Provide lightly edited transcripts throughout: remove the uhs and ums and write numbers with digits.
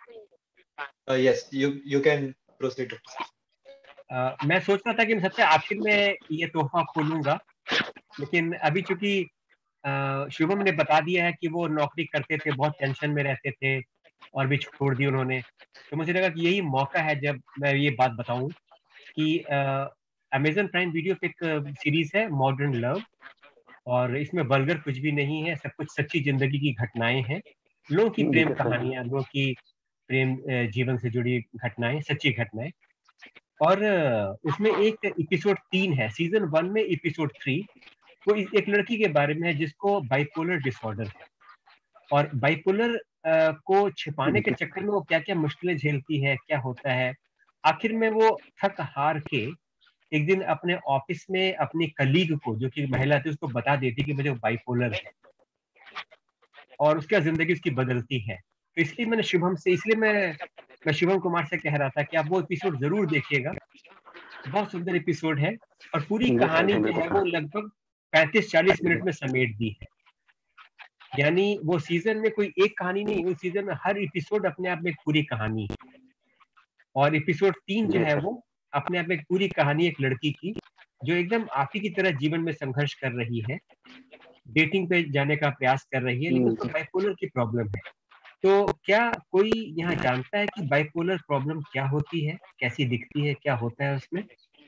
Yes, you can proceed. मैं सोच रहा था कि मैं सबसे आखिर में ये तोहफा खोलूंगा, लेकिन अभी चूंकि शुभम ने बता दिया है कि वो नौकरी करते थे, बहुत टेंशन में रहते थे और भी छोड़ दी उन्होंने, तो मुझे लगा कि यही मौका है जब मैं ये बात बताऊं कि अमेजन प्राइम वीडियो पे एक सीरीज है मॉडर्न लव, और इसमें वल्गर कुछ भी नहीं है, सब कुछ सच्ची जिंदगी की घटनाएं हैं, लोगों की ठीक प्रेम है सर। कहानियां, लोगों की प्रेम जीवन से जुड़ी घटनाएं, सच्ची घटनाएं। और उसमें एक एपिसोड 3 है सीजन 1 में, एपिसोड 3 वो एक लड़की के बारे में है जिसको बाइपोलर डिसऑर्डर है, और बाइपोलर को छिपाने के ठीक चक्कर में वो क्या क्या मुश्किलें झेलती है, क्या होता है। आखिर में वो थक हार के एक दिन अपने ऑफिस में अपनी कलीग को, जो कि महिला थी, उसको बता देती कि मुझे बाइपोलर है, और उसका जिंदगी उसकी बदलती है। तो इसलिए मैंने शुभम से, इसलिए मैं शुभम कुमार से कह रहा था कि आप वो एपिसोड जरूर देखिएगा, बहुत सुंदर एपिसोड है, और पूरी है सर, कहानी जी जो बिल्कुल है वो सर। लगभग 35-40 मिनट में समेट दी है। यानी वो सीजन में कोई एक कहानी नहीं, उस सीजन में हर एपिसोड अपने आप में एक पूरी कहानी है। और एपिसोड 3 जो जी है सर। वो अपने आप में एक पूरी कहानी, एक लड़की की जो एकदम आप ही की तरह जीवन में संघर्ष कर रही है, डेटिंग पे जाने का प्रयास कर रही है, लेकिन उसको जी। बाइपोलर की प्रॉब्लम है। तो क्या कोई यहाँ जानता है कि बाइपोलर प्रॉब्लम क्या होती है, कैसी दिखती है, क्या होता है उसमें?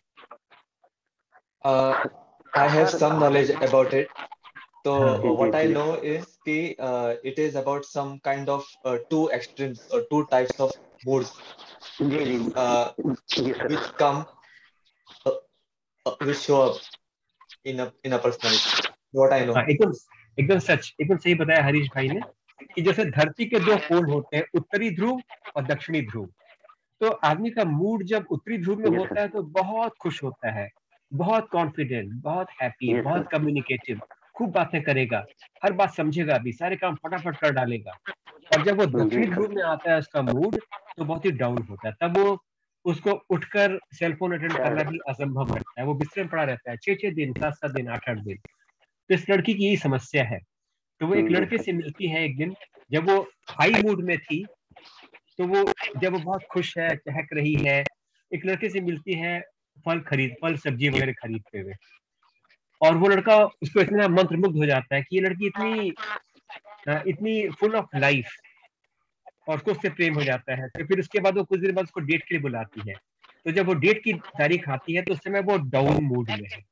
Uh, I have sir some knowledge about it. So हाँ जी जी what I जी know is कि it is about some kind of two extremes or two types of moods जी जी uh, जी sir. which come uh, which show up in a personality. What I know. हाँ, एकदम एकदम सच, एकदम सही बताया हरीश भाई ने, कि जैसे धरती के दो पोल होते हैं, उत्तरी ध्रुव और दक्षिणी ध्रुव। तो आदमी का मूड जब उत्तरी ध्रुव में जी होता सर। है तो बहुत खुश होता है, बहुत कॉन्फिडेंट, बहुत हैप्पी, जी बहुत सर। कम्युनिकेटिव, खूब बातें करेगा, हर बात समझेगा भी, सारे काम फटाफट कर डालेगा। और जब वो जी दक्षिणी सर। ध्रुव में आता है उसका मूड, तो बहुत ही डाउन होता है, तब वो उसको उठकर सेलफोन अटेंड करना सर भी असंभव लगता है, वो बिस्तर में पड़ा रहता है 6-6 दिन, 7-7 दिन, 8-8 दिन। तो इस लड़की की यही समस्या है। तो वो एक जी लड़के सर। से मिलती है एक दिन, जब वो हाई मूड में थी, तो वो जब वो बहुत खुश है, चहक रही है, एक लड़के से मिलती है फल सब्जी वगैरह खरीदते हुए, और वो लड़का उसको इतना मंत्रमुग्ध हो जाता है कि ये लड़की इतनी इतनी फुल ऑफ लाइफ, और उसको उससे प्रेम हो जाता है। तो फिर उसके बाद वो कुछ देर बाद उसको डेट के लिए बुलाती है। तो जब वो डेट की तारीख आती है तो उस समय वो डाउन मूड में है।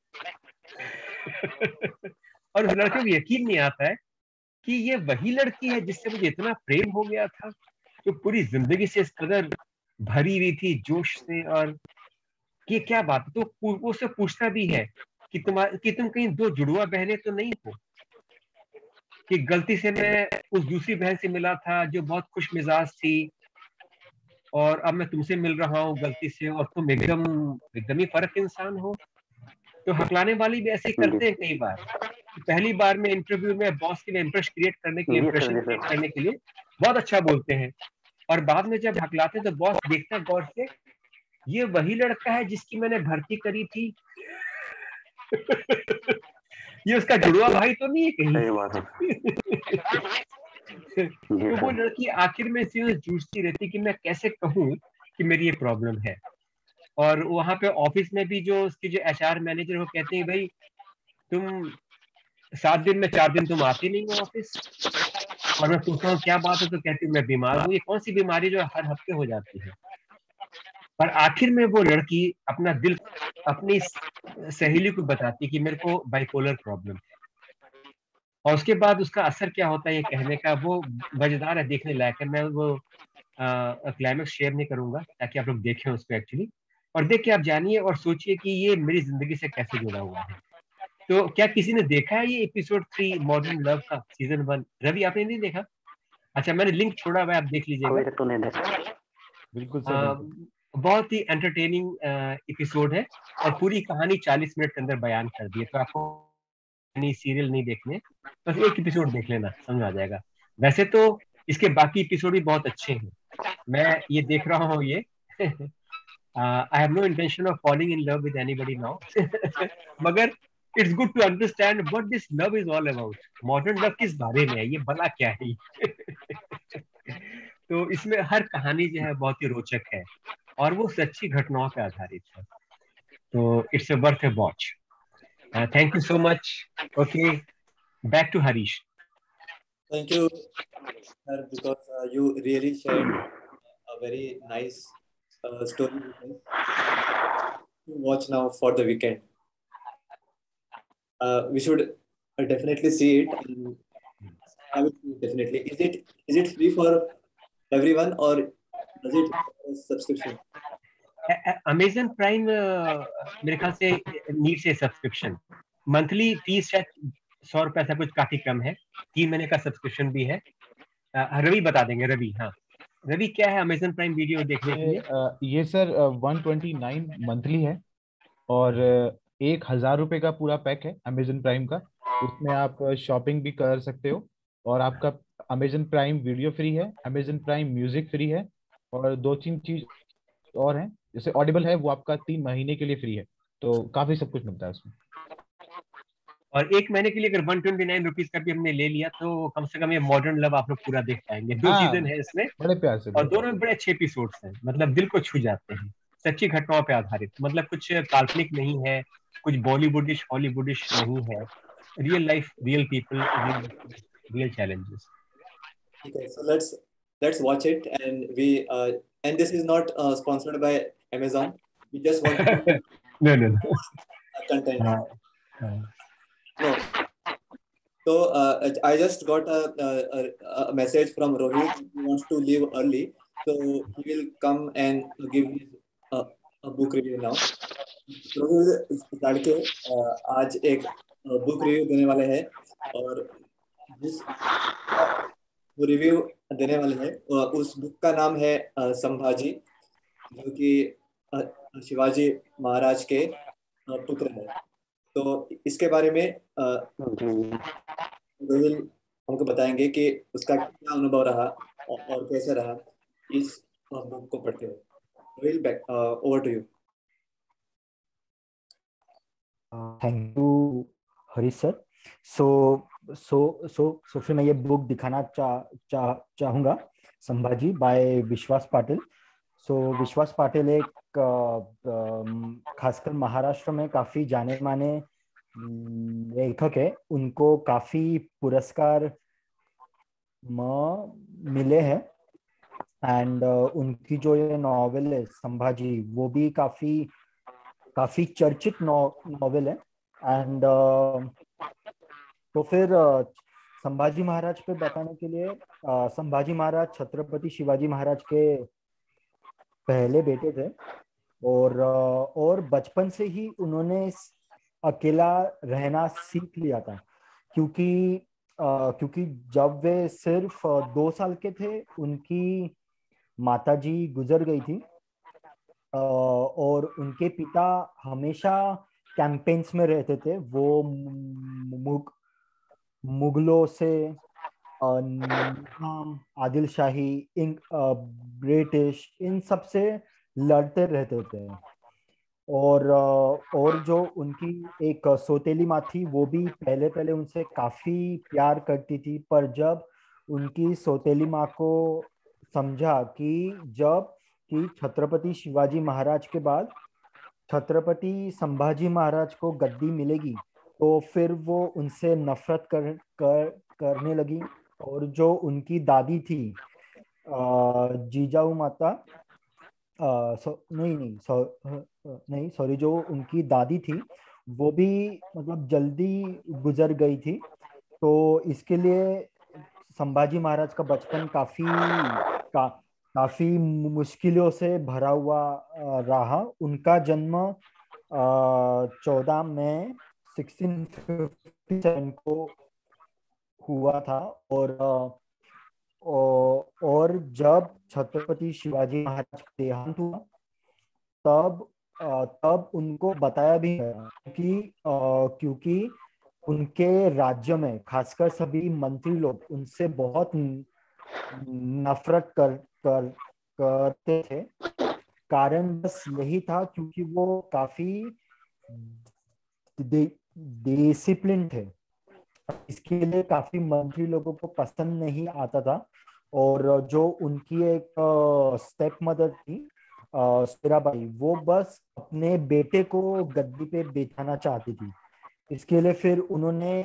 और उस लड़के को यकीन नहीं आता है कि ये वही लड़की है जिससे मुझे इतना प्रेम हो गया था, जो पूरी जिंदगी से इस कदर भरी हुई थी जोश से। और ये क्या बात है, तो वो उससे पूछता भी है कि तुम कहीं दो जुड़वा बहनें तो नहीं हो, कि गलती से मैं उस दूसरी बहन से मिला था जो बहुत खुश मिजाज थी, और अब मैं तुमसे मिल रहा हूँ गलती से, और तुम एकदम एकदम ही फर्क इंसान हो। तो हकलाने वाली भी ऐसे ही जी करते हैं कई बार। पहली बार में इंटरव्यू में बॉस के लिए जी सर। इंप्रेशन जी क्रिएट सर। करने के लिए बहुत अच्छा बोलते हैं, और बाद में जब हकलाते हैं तो बॉस देखता है गौर से, ये वही लड़का है जिसकी मैंने भर्ती करी थी। ये उसका जुड़वा भाई तो नहीं है कहीं। सही बात है। जी तो वो सर। लड़की आखिर में इसी में जूझती रहती कि मैं कैसे कहूँ कि मेरी ये प्रॉब्लम है। और वहां पे ऑफिस में भी जो उसकी जो एचआर मैनेजर, वो कहते हैं भाई तुम 7 दिन में 4 दिन तुम आती नहीं हो ऑफिस। और मैं पूछता हूँ क्या बात है, तो कहती हूँ मैं बीमार हूँ। ये कौन सी बीमारी जो हर हफ्ते हो जाती है। पर आखिर में वो लड़की अपना दिल अपनी सहेली को बताती कि मेरे को बाइपोलर प्रॉब्लम है। और उसके बाद उसका असर क्या होता है ये कहने का, वो मजेदार है, देखने लायक है। मैं वो क्लाइमेक्स शेयर नहीं करूंगा ताकि आप लोग देखें उसको एक्चुअली, और देख के आप जानिए और सोचिए कि ये मेरी जिंदगी से कैसे जुड़ा हुआ है। तो क्या किसी ने देखा है ये एपिसोड 3 मॉडर्न लव का सीजन 1? रवि आपने नहीं देखा? अच्छा, मैंने लिंक छोड़ा हुआ है, आप देख लीजिएगा। अभी तक तो नहीं देखा। बिल्कुल अ, सर, बिल्कुल। बहुत ही एंटरटेनिंग एपिसोड है, और पूरी कहानी 40 मिनट के अंदर बयान कर दी है। तो आपको नहीं, सीरियल नहीं देखने, बस एक एपिसोड देख लेना, समझ आ जाएगा। वैसे तो इसके बाकी एपिसोड भी बहुत अच्छे हैं, मैं ये देख रहा हूँ ये। I have no intention of falling in love with anybody now, मगर it's good to understand what this love is all about. Modern love किस बारे में है, ये भला क्या है। तो इसमें हर कहानी जो है बहुत ही रोचक है और वो सच्ची घटनाओं पे आधारित है, तो it's a worth a watch. Thank you so much. Okay, back to Harish. Thank you, sir, because you really shared a very nice story with us to watch now for the weekend. We should definitely see it. And I will see it definitely. Is it free for everyone or does it require a subscription? Amazon Prime मेरे ख्याल से needs a subscription. Monthly fee शायद 100 रुपए ऐसा कुछ काफी कम है, 3 महीने का सब्सक्रिप्शन भी है। रवि बता देंगे। रवि, हाँ, रवि क्या है अमेजन प्राइम वीडियो देखने के लिए? ये सर 129 मंथली है और 1,000 रुपये का पूरा पैक है अमेजन प्राइम का। उसमें आप शॉपिंग भी कर सकते हो और आपका अमेजन प्राइम वीडियो फ्री है, अमेजन प्राइम म्यूजिक फ्री है और 2-3 चीज और हैं, जैसे ऑडिबल है वो आपका 3 महीने के लिए फ्री है, तो काफी सब कुछ मिलता है उसमें। और 1 महीने के लिए अगर 129 रुपीज का भी हमने ले लिया तो कम से कम ये मॉडर्न लव आप लोग पूरा देख पाएंगे। 2 सीजन हाँ, है इसमें बड़े प्यार से, और बड़े प्यार दोनों में बड़े अच्छे एपिसोड्स हैं, मतलब दिल को छू जाते हैं, सच्ची घटनाओं पे आधारित, मतलब कुछ काल्पनिक नहीं है, कुछ बॉलीवुडिश हॉलीवुडिश नहीं है, real life, real people, real challenges. Okay, so let's watch it, and this is not sponsored by Amazon. We just want to no no no. content. हाँ, हाँ। No. So I just got a message from Rohit. He wants to leave early, so he will come and give his a book review now. Rohit लड़के आज एक book review देने वाले हैं और जिस वो रिव्यू देने वाले हैं उस बुक का नाम है संभाजी, जो कि शिवाजी महाराज के पुत्र हैं। तो इसके बारे में जी रोहिल हमको बताएंगे कि उसका क्या अनुभव रहा और कैसे रहा इस बुक को पढ़ते हुए। Rohil, back over to you. Thank you Harish sir. So फिर मैं ये बुक दिखाना चाहूँगा, संभाजी बाय विश्वास पाटिल। विश्वास पाटिल एक खासकर महाराष्ट्र में काफी जाने माने लेखक है। उनको काफी पुरस्कार मिले हैं एंड उनकी जो ये नॉवेल है संभाजी, वो भी काफी चर्चित नॉवेल है। एंड तो फिर संभाजी महाराज पे बताने के लिए, संभाजी महाराज छत्रपति शिवाजी महाराज के पहले बेटे थे और बचपन से ही उन्होंने अकेला रहना सीख लिया था, क्योंकि जब वे सिर्फ 2 साल के थे उनकी माताजी गुजर गई थी और उनके पिता हमेशा कैंपेन्स में रहते थे। वो मुगलों से, निजाम, आदिल शाही, ब्रिटिश, इन सब से लड़ते रहते थे। और जो उनकी एक सौतेली माँ थी वो भी पहले पहले उनसे काफी प्यार करती थी, पर जब उनकी सौतेली माँ को समझा कि छत्रपति शिवाजी महाराज के बाद छत्रपति संभाजी महाराज को गद्दी मिलेगी, तो फिर वो उनसे नफरत करने लगी। और जो उनकी दादी थी जीजाऊ माता, नहीं सॉरी, जो उनकी दादी थी वो भी मतलब जल्दी गुजर गई थी। तो इसके लिए संभाजी महाराज का बचपन काफी मुश्किलों से भरा हुआ रहा। उनका जन्म 14 मई 1657 को हुआ था और जब छत्रपति शिवाजी महाराज का देहांत हुआ तब उनको बताया भी गया क्योंकि उनके राज्य में खासकर सभी मंत्री लोग उनसे बहुत नफरत करते थे। कारण बस यही था क्योंकि वो काफी डिसिप्लिन थे। इसके लिए काफी मंत्री लोगों को पसंद नहीं आता था। और जो उनकी एक स्टेप मदर थी मीराबाई, वो बस अपने बेटे को गद्दी पे बिठाना चाहती थी। इसके लिए फिर उन्होंने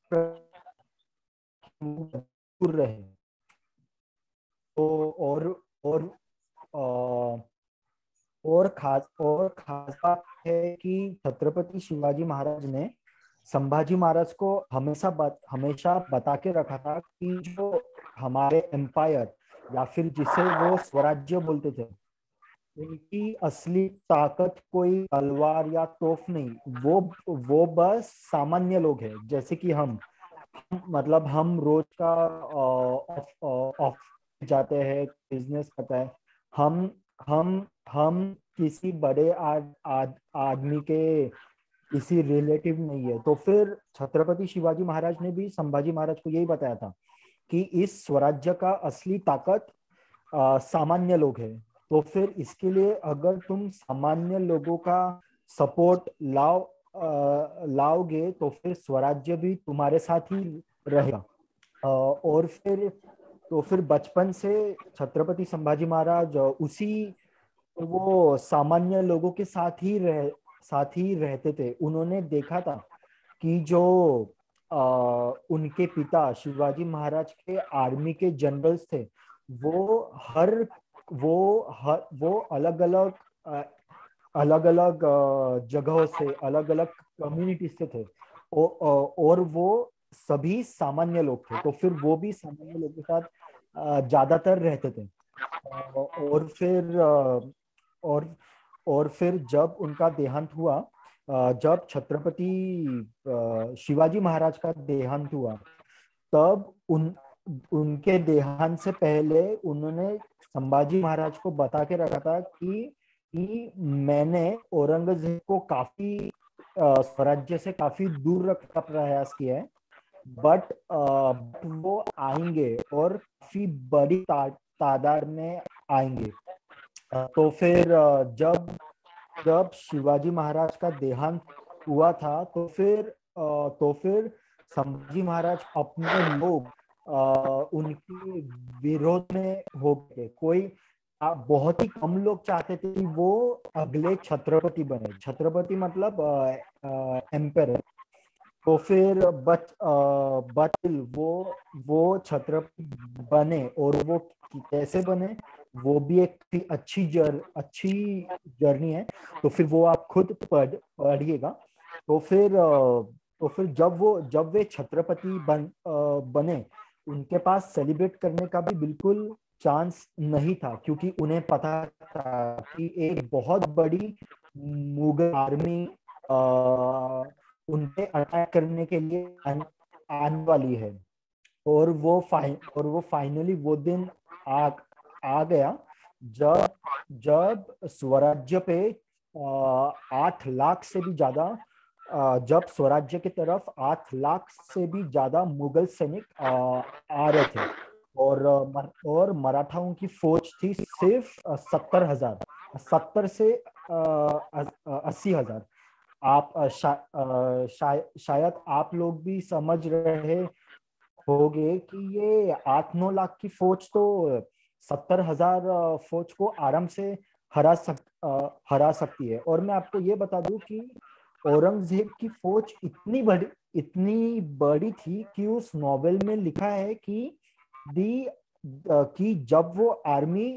दूर रहे। तो और अ, और खास बात है कि छत्रपति शिवाजी महाराज ने संभाजी महाराज को हमेशा बता के रखा था कि जो हमारे एम्पायर या फिर जिसे वो स्वराज्य बोलते थे, उनकी असली ताकत कोई तलवार या तोप नहीं, वो बस सामान्य लोग हैं जैसे कि मतलब हम रोज का ऑफ जाते हैं, बिजनेस करता है। हम हम किसी बड़े आदमी के किसी रिलेटिव नहीं है। तो फिर छत्रपति शिवाजी महाराज ने भी संभाजी महाराज को यही बताया था कि इस स्वराज्य का असली ताकत सामान्य लोग हैं। तो फिर इसके लिए अगर तुम सामान्य लोगों का सपोर्ट लाओगे तो फिर स्वराज्य भी तुम्हारे साथ ही रहेगा। और फिर बचपन से छत्रपति संभाजी महाराज वो सामान्य लोगों के साथ ही रहते थे। उन्होंने देखा था कि जो उनके पिता शिवाजी महाराज के आर्मी के जनरल्स थे, वो अलग अलग जगहों से, अलग अलग कम्युनिटी से थे। और वो सभी सामान्य लोग थे। तो फिर वो भी सामान्य लोगों के साथ ज्यादातर रहते थे। और फिर जब उनका देहांत हुआ, जब छत्रपति शिवाजी महाराज का देहांत हुआ, तब उनके देहांत से पहले उन्होंने संभाजी महाराज को बता के रखा था कि मैंने औरंगजेब को काफी स्वराज्य से काफी दूर रखने का प्रयास किया है, बट वो आएंगे और काफी बड़ी तादाद में आएंगे। तो फिर जब शिवाजी महाराज का देहांत हुआ था, तो फिर संभाजी महाराज अपने लोग उनके विरोध में हो गए। बहुत ही कम लोग चाहते थे कि वो अगले छत्रपति बने। छत्रपति मतलब एम्पर। तो फिर वो छत्रपति बने, और वो कैसे बने वो भी एक अच्छी जर्नी है। तो फिर वो आप खुद पढ़िएगा। तो फिर जब वे छत्रपति बने, उनके पास सेलिब्रेट करने का भी बिल्कुल चांस नहीं था, क्योंकि उन्हें पता था कि एक बहुत बड़ी मुगल आर्मी उन पे अटैक करने के लिए आने वाली है। और वो फाइनली वो दिन आ गया जब स्वराज्य पे 8 लाख से भी ज्यादा जब स्वराज्य की तरफ 8 लाख से भी ज्यादा मुगल सैनिक आ रहे थे। और मराठाओं की फौज थी सिर्फ 70,000, 70 से 80,000। आप शायद आप लोग भी समझ रहे होगे कि ये 8-9 लाख की फौज तो 70,000 फौज को आराम से हरा सकती है। और मैं आपको ये बता दूं कि औरंगजेब की फौज इतनी बड़ी थी कि उस नॉवेल में लिखा है कि जब वो आर्मी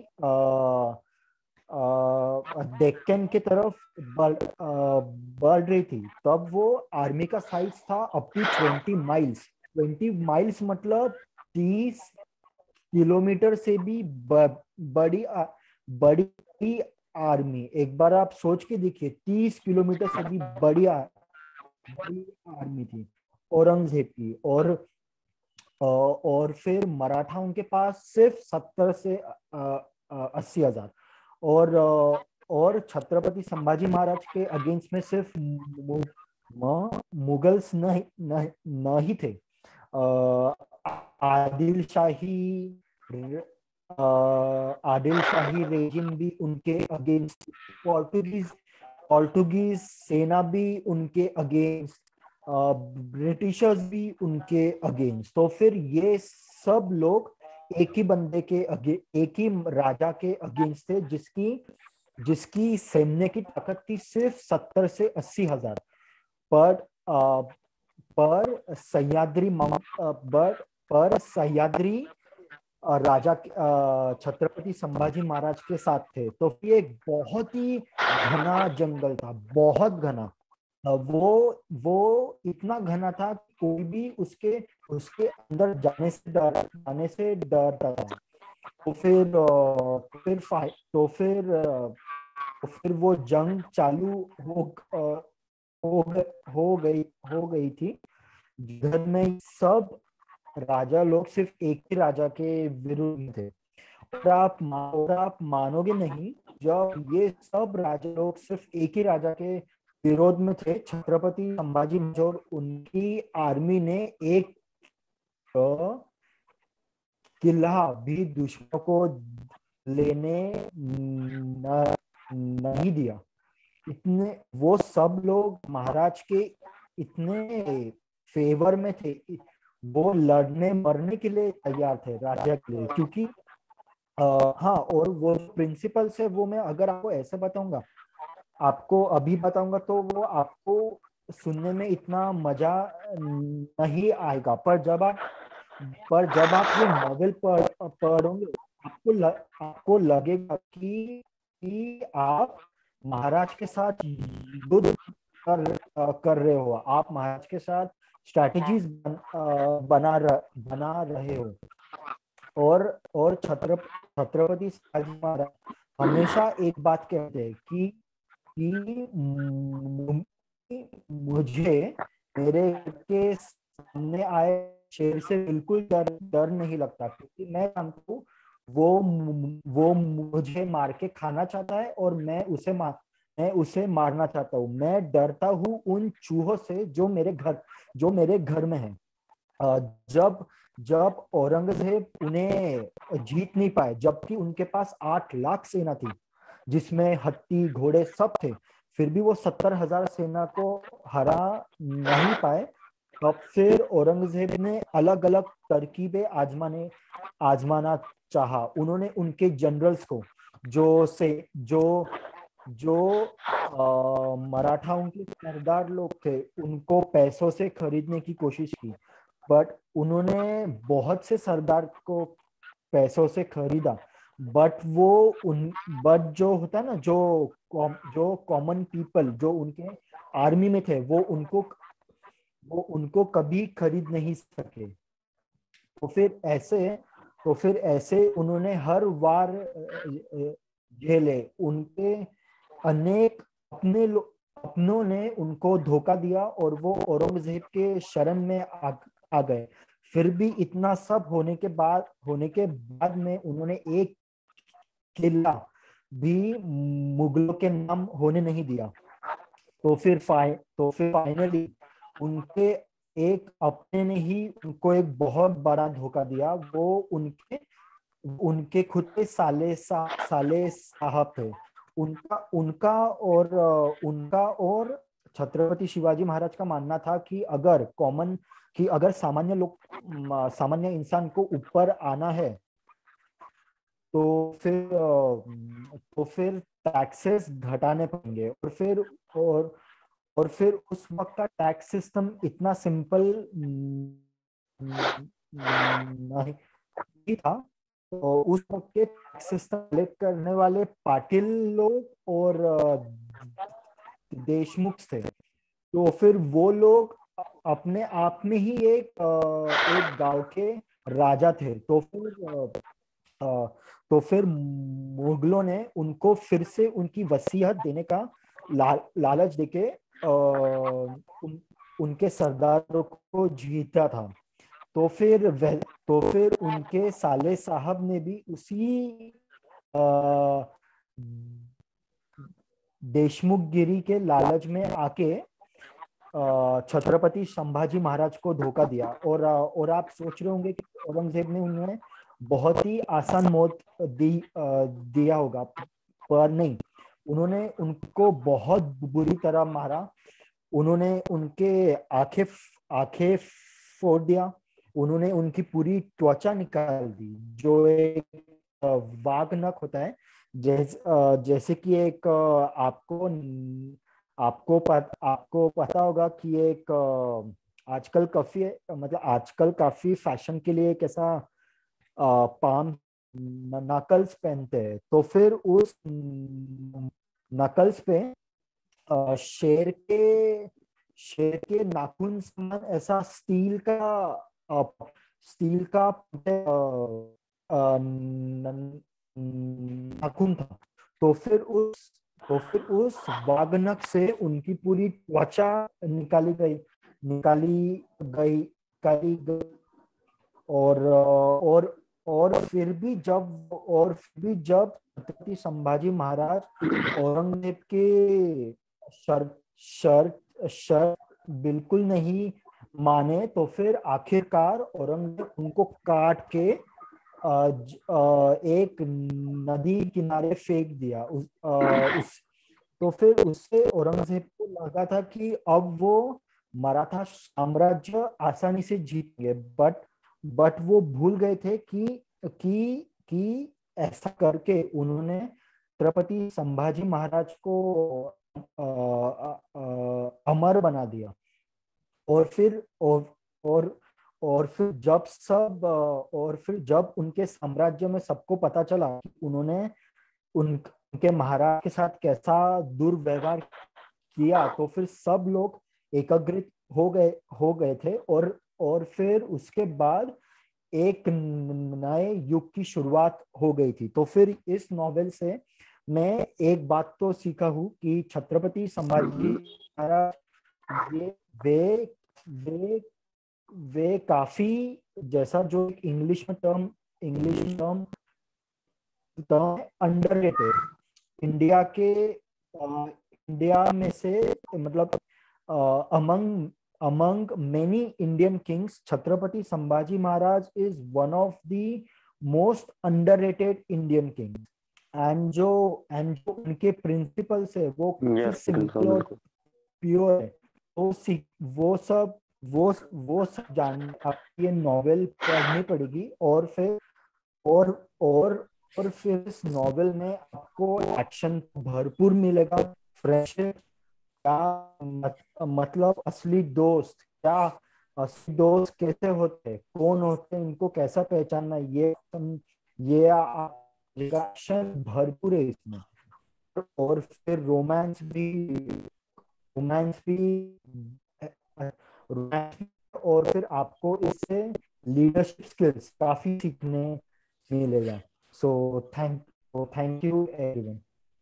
डेक्कन की तरफ बढ़ रही थी, तब वो आर्मी का साइज था अप टू 20 माइल्स मतलब 30 किलोमीटर से भी बड़ी बड़ी आर्मी। एक बार आप सोच के देखिए, 30 किलोमीटर से भी बड़ी आर्मी थी औरंगजेब की। और फिर मराठाओं के पास सिर्फ 70 से 80,000। और छत्रपति संभाजी महाराज के अगेंस्ट में सिर्फ मुगल्स नहीं थे। आदिल शाही रेजिम भी उनके अगेंस्ट, पोर्टुगीज सेना भी उनके अगेंस्ट, ब्रिटिशर्स भी उनके अगेंस्ट। तो फिर ये सब लोग एक ही बंदे के एक ही राजा के अगेंस्ट थे, जिसकी सैन्य की ताकत थी सिर्फ 70 से 80 हजार। पर सह्याद्री राजा छत्रपति संभाजी महाराज के साथ थे। तो ये एक बहुत ही घना जंगल था, बहुत घना। वो इतना घना था कि कोई भी उसके उसके अंदर जाने से डरता था। तो फिर वो जंग चालू हो गई थी, जिधर में सब राजा लोग सिर्फ एक ही राजा के विरुद्ध में थे। और आप मानोगे नहीं, जब ये सब राजा लोग सिर्फ एक ही राजा के विरोध में थे, छत्रपति संभाजी महाराज और उनकी आर्मी ने एक किला भी दुश्मनों को लेने नहीं दिया। इतने वो सब लोग महाराज के इतने फेवर में थे, वो लड़ने मरने के लिए तैयार थे राजा के लिए। क्योंकि हाँ, और वो प्रिंसिपल्स है वो मैं अगर आपको ऐसे बताऊंगा, आपको अभी बताऊंगा, तो वो आपको सुनने में इतना मजा नहीं आएगा। पर जब आप ये नॉवेल पढ़ोगे, आपको लगेगा कि आप महाराज के साथ युद्ध कर रहे हो, आप महाराज के साथ स्ट्रैटेजीज बना रहे हो। और छत्रपति शिवाजी महाराज हमेशा एक बात कहते हैं कि मुझे मेरे के सामने आए शेर से बिल्कुल डर नहीं लगता, क्योंकि मैं जानता हूँ वो मुझे मार के खाना चाहता है और मैं उसे मारना चाहता हूँ। मैं डरता हूँ उन चूहों से जो मेरे घर में है। जब औरंगजेब उन्हें जीत नहीं पाए, जबकि उनके पास 8 लाख सेना थी, जिसमें हाथी घोड़े सब थे, फिर भी वो 70,000 सेना को हरा नहीं पाए। तब फिर औरंगजेब ने अलग अलग तरकीबें आजमाना चाहा। उन्होंने उनके जनरल्स को, जो मराठाओं के सरदार लोग थे, उनको पैसों से खरीदने की कोशिश की। बट उन्होंने बहुत से सरदार को पैसों से खरीदा, बट जो होता है ना, जो कॉमन पीपल जो उनके आर्मी में थे, वो उनको कभी खरीद नहीं सके। तो फिर ऐसे उन्होंने हर वार झेले। उनके अनेक अपनों ने उनको धोखा दिया और वो औरंगजेब के शरण में आ गए। फिर भी इतना सब होने के बाद में उन्होंने एक किला भी मुगलों के नाम होने नहीं दिया। तो फिर फाइनली उनके एक अपने ने ही उनको एक बहुत बड़ा धोखा दिया। वो उनके खुद के साले साहब थे। उनका और छत्रपति शिवाजी महाराज का मानना था कि अगर सामान्य इंसान को ऊपर आना है, तो फिर टैक्सेस घटाने पड़ेंगे। और फिर उस वक्त का टैक्स सिस्टम इतना सिंपल नहीं था। तो उस वक्त के टैक्स सिस्टम कलेक्ट करने वाले पाटिल लोग और देशमुख थे। तो फिर वो लोग अपने आप में ही एक गांव के राजा थे। तो फिर मुगलों ने उनको फिर से उनकी वसीयत देने का लालच देके उनके सरदारों को जीता था। तो फिर उनके साले साहब ने भी उसी देशमुखगिरी के लालच में आके छत्रपति संभाजी महाराज को धोखा दिया। और आप सोच रहे होंगे कि औरंगजेब ने उन्हें बहुत ही आसान मौत दिया होगा, पर नहीं, उन्होंने उनको बहुत बुरी तरह मारा। उन्होंने उनके आंखें फोड़ दिया, उन्होंने उनकी पूरी त्वचा निकाल दी, जो एक वाघ नख होता है। जैसे कि एक आपको पता होगा कि एक आजकल काफी मतलब आजकल काफी फैशन के लिए एक ऐसा पाम नकल्स पहनते हैं। तो फिर उस नकल्स पे अ, शेर के शेर के नाखून समान ऐसा अ, स्टील का नाखून था। तो फिर उस वागनक से उनकी पूरी त्वचा निकाली गई। और फिर भी जब छत्रपति संभाजी महाराज औरंगजेब के शर्त शर्त शर्त बिल्कुल नहीं माने, तो फिर आखिरकार औरंगजेब उनको काट के एक नदी किनारे फेंक दिया। तो फिर उससे औरंगजेब को लगा था कि अब वो मराठा साम्राज्य आसानी से जीतेंगे, बट वो भूल गए थे कि ऐसा करके उन्होंने छत्रपति संभाजी महाराज को अमर बना दिया। और फिर और और फिर जब उनके साम्राज्य में सबको पता चला कि उन्होंने उनके महाराज के साथ कैसा दुर्व्यवहार किया, तो फिर सब लोग एकत्रित हो गए थे। और फिर उसके बाद एक नए युग की शुरुआत हो गई थी। तो फिर इस नॉवेल से मैं एक बात तो सीखा हूँ कि छत्रपति संभाजी महाराज ये वे वे काफी, जैसा जो इंग्लिश टर्म अंडररेटेड, इंडिया के इंडिया में से मतलब among among many Indian kings, Chhatrapati Sambhaji Maharaj is one of the most underrated Indian kings। And जो उनके प्रिंसिपल्स है वो काफी सिंपल और प्योर है। वो सब जान आपको ये नॉवेल पढ़नी पड़ेगी। और और फिर इस नॉवेल में आपको एक्शन भरपूर मिलेगा, फ्रेंडशिप मतलब असली दोस्त कैसे होते, कौन होते, इनको कैसा पहचानना, ये एक्शन भरपूर है इसमें। और फिर रोमांस भी और फिर आपको इससे लीडरशिप स्किल्स काफी सीखने मिलेगा। Thank you everyone.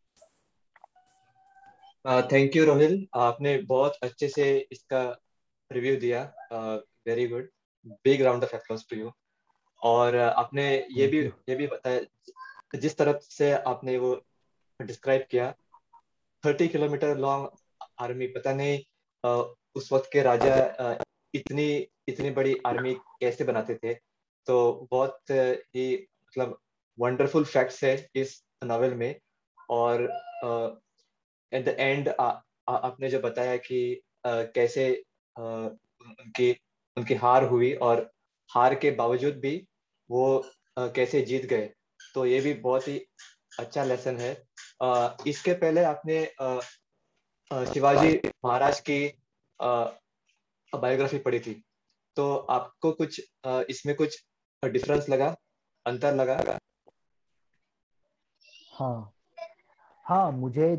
Thank you Rohil, आपने बहुत अच्छे से इसका रिव्यू दिया। Very good, big round of applause to you. और आपने ये भी बताया, जिस तरह से आपने वो डिस्क्राइब किया, 30 किलोमीटर लॉन्ग आर्मी, पता नहीं उस वक्त के राजा इतनी इतनी बड़ी आर्मी कैसे बनाते थे। तो बहुत ही मतलब वंडरफुल फैक्ट्स है इस नॉवेल में। और एट द एंड आपने जो बताया कि कैसे उनकी उनकी हार हुई, और हार के बावजूद भी वो कैसे जीत गए, तो ये भी बहुत ही अच्छा लेसन है। इसके पहले आपने शिवाजी महाराज की बायोग्राफी पढ़ी थी, तो आपको कुछ इसमें कुछ डिफरेंस लगा, अंतर लगा? हाँ हाँ, मुझे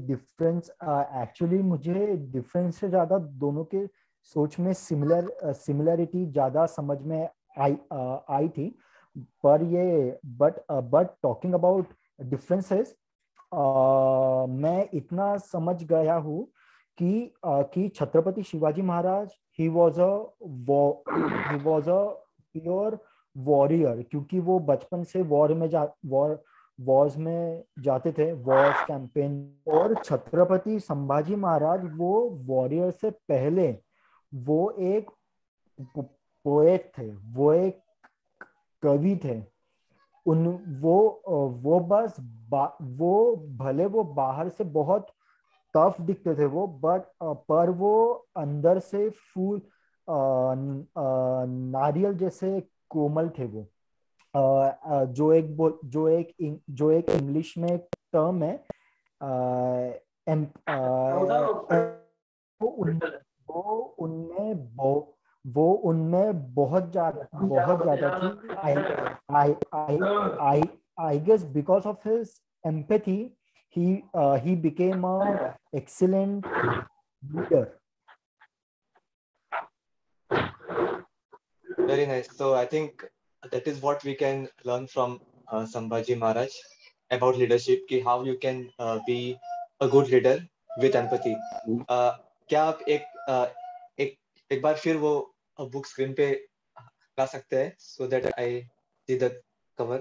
डिफरेंस से ज्यादा दोनों के सोच में सिमिलरिटी ज्यादा समझ में आई थी। बट टॉकिंग अबाउट डिफरेंसेस, मैं इतना समझ गया हूँ कि Chhatrapati Shivaji Maharaj he was a pure warrior, क्योंकि वो बचपन से वॉर्स में जाते थे, वॉर्स कैंपेन। और छत्रपति संभाजी महाराज वो वॉरियर से पहले वो एक पोएट थे, वो एक कवि थे। उन वो बस वो बाहर से बहुत टफ दिखते थे वो, पर वो अंदर से नारियल जैसे कोमल थे वो। जो एक इंग्लिश में टर्म है, वो उन वो उनमें वो उनमें बहुत ज्यादा थी। I I I I I guess because of his empathy he became a excellent leader. Very nice. So I think that is what we can learn from Sambhaji Maharaj about leadership, कि how you can be a good leader with empathy. क्या आप एक बार फिर वो book screen पे ला सकते हैं so that I see the cover,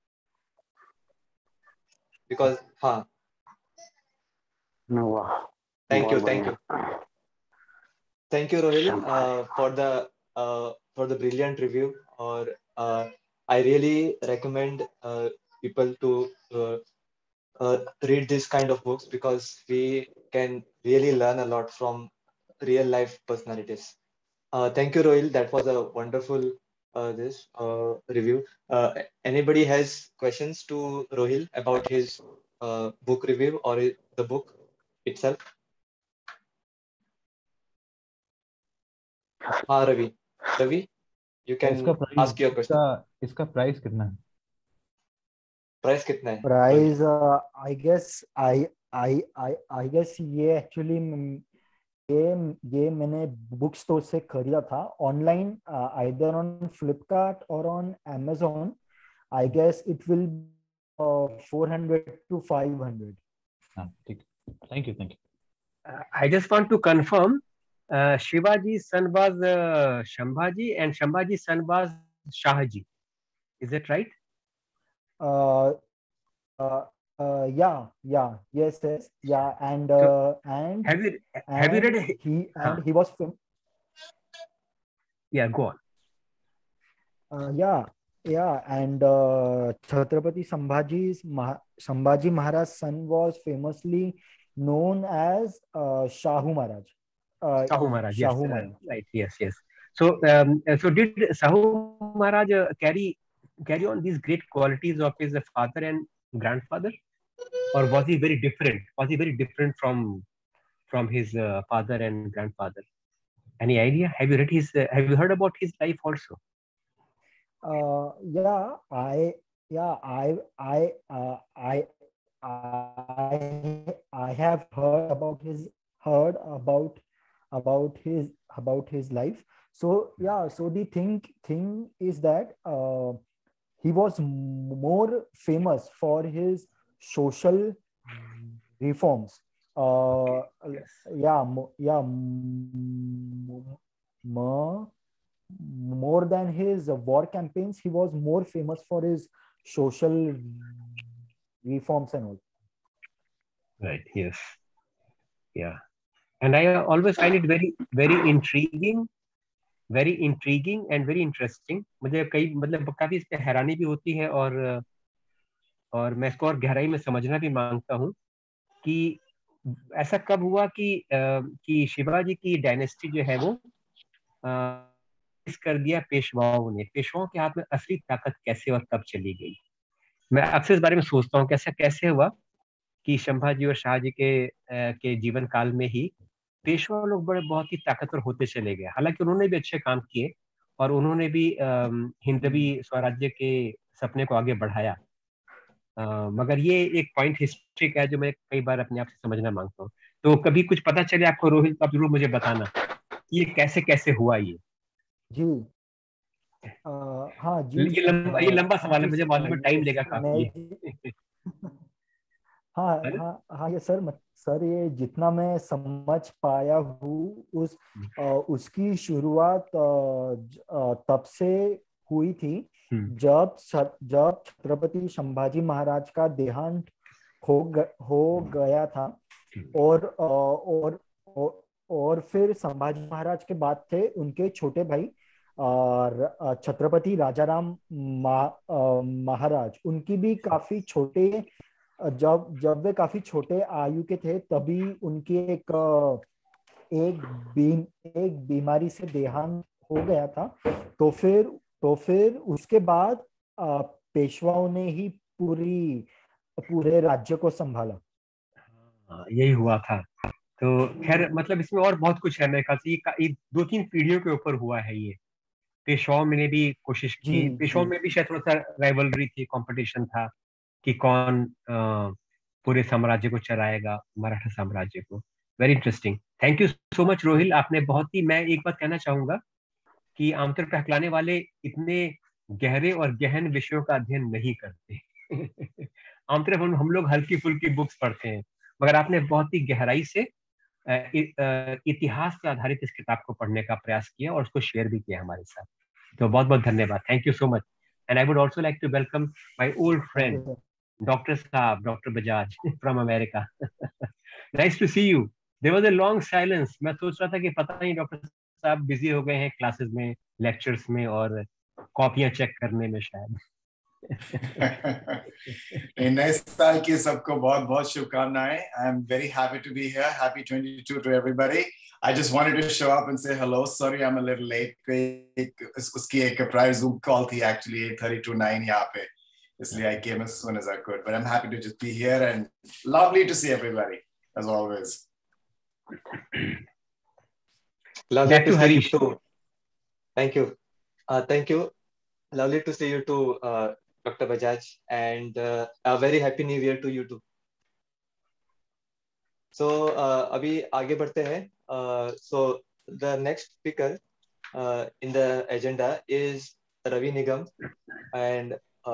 because हाँ. No, wow. Thank you, बहुत thank you. बढ़िया। Thank you, Rohil, शाबाश। for the brilliant review. Or I really recommend people to read this kind of books, because we can really learn a lot from real life personalities. Thank you, Rohil. That was a wonderful review. Anybody has questions to Rohil about his book review or the book itself? हाँ Ravi, you can ask your question. इसका price कितना है? Price कितना है? Price I guess ये actually ये मैंने book store से खरीदा था ऑनलाइन, आइदर ऑन फ्लिपकार्ट और on Amazon. I guess it will 400 to 500. ठीक, thank you. I just want to confirm, Shivaji's son was Shambhaji and Shambhaji's son was Shahaji. Is that right? Yes, yeah, and Have you read? He was Yeah, go on. yeah, and Chhatrapati Sambhaji Maharaj's son was famously known as Shahu Maharaj. Sahu Maharaj, yes, Shahu Maharaj. right, yes. So, so did Sahu Maharaj carry on these great qualities of his father and grandfather, or was he very different? Was he very different from his father and grandfather? Any idea? Have you heard about his life also? I have heard about his life. So the thing is that he was more famous for his social reforms. More than his war campaigns, he was more famous for his social reforms and all. Right. Yes. Yeah. And I always find it very, very intriguing and very interesting. मुझे कई मतलब काफी इस पे हैरानी भी होती है, और मैं इसको और गहराई में समझना भी मांगता हूँ कि ऐसा कब हुआ कि शिवाजी की डायनेस्टी जो है वो कर दिया पेशवाओं ने। पेशवाओं के हाथ में असली ताकत कैसे और कब चली गई? मैं अक्सर इस बारे में सोचता हूँ कैसे हुआ कि संभाजी और शाहजी के जीवन काल में ही पेशवा लोग बहुत ही ताकतवर होते चले गए। हालांकि उन्होंने भी अच्छे काम किए और उन्होंने भी हिंदवी स्वराज्य के सपने को आगे बढ़ाया, मगर ये एक पॉइंट हिस्ट्री का है जो मैं कई बार अपने आप से समझना मांगता हूँ। तो कभी कुछ पता चले आपको रोहित, तो आप जरूर मुझे बताना ये कैसे हुआ ये। जी हाँ जी, ये लंबा सवाल है, मुझे मालूम है टाइम लेगा काफी। हाँ ये सर ये जितना मैं समझ पाया हूँ उसकी शुरुआत तब से हुई थी जब छत्रपति संभाजी महाराज का देहांत हो गया था, और फिर संभाजी महाराज के बाद थे उनके छोटे भाई और छत्रपति राजाराम महाराज। उनकी भी काफी छोटे, जब वे काफी छोटे आयु के थे तभी उनकी एक एक बीमारी से देहांत हो गया था, तो फिर उसके बाद पेशवाओं ने ही पूरे राज्य को संभाला। यही हुआ था। तो खैर मतलब इसमें और बहुत कुछ है मेरे ख्याल से, ये 2-3 पीढ़ियों के ऊपर हुआ है ये। पेशवाओं ने भी कोशिश जी की, जी पेशवाओं में भी शायद थोड़ा सा राइवलरी थी, कंपटीशन था कि कौन पूरे साम्राज्य को चलाएगा, मराठा साम्राज्य को। Very interesting, thank you so much Rohil, आपने बहुत ही, मैं एक बात कहना चाहूंगा कि आमतौर पर हकलाने वाले इतने गहरे और गहन विषयों का अध्ययन नहीं करते। आमतौर पर हम लोग हल्की फुल्की बुक्स पढ़ते हैं, मगर आपने बहुत ही गहराई से इतिहास पर आधारित इस किताब को पढ़ने का प्रयास किया और उसको शेयर भी किया हमारे साथ। तो बहुत बहुत धन्यवाद, thank you so much. And I would also like to welcome my old thank you friend sir. Doctor साहब, doctor Bajaj from America. Nice to see you. There was a long silence, मैं सोच रहा था कि पता नहीं डॉक्टर साहब busy हो गए हैं क्लासेस में, लेक्चर्स में और कॉपियां चेक करने में शायद। नए साल की सबको बहुत बहुत शुभकामनाएं। I am very happy to be here. Happy 22 to everybody. I just wanted to show up and say hello. Sorry, I'm a little late. उसकी एक प्रायर Zoom call थी actually 8:30 to 9 यहाँ पे, इसलिए I came as soon as I could. But I'm happy to just be here and lovely to see everybody as always. Lovely to see you Harish. too. Thank you. Thank you. Lovely to see you too, Dr. Bajaj, and a very happy new year to you too. So अभी आगे बढ़ते हैं. So the next speaker in the agenda is Ravi Nigam, and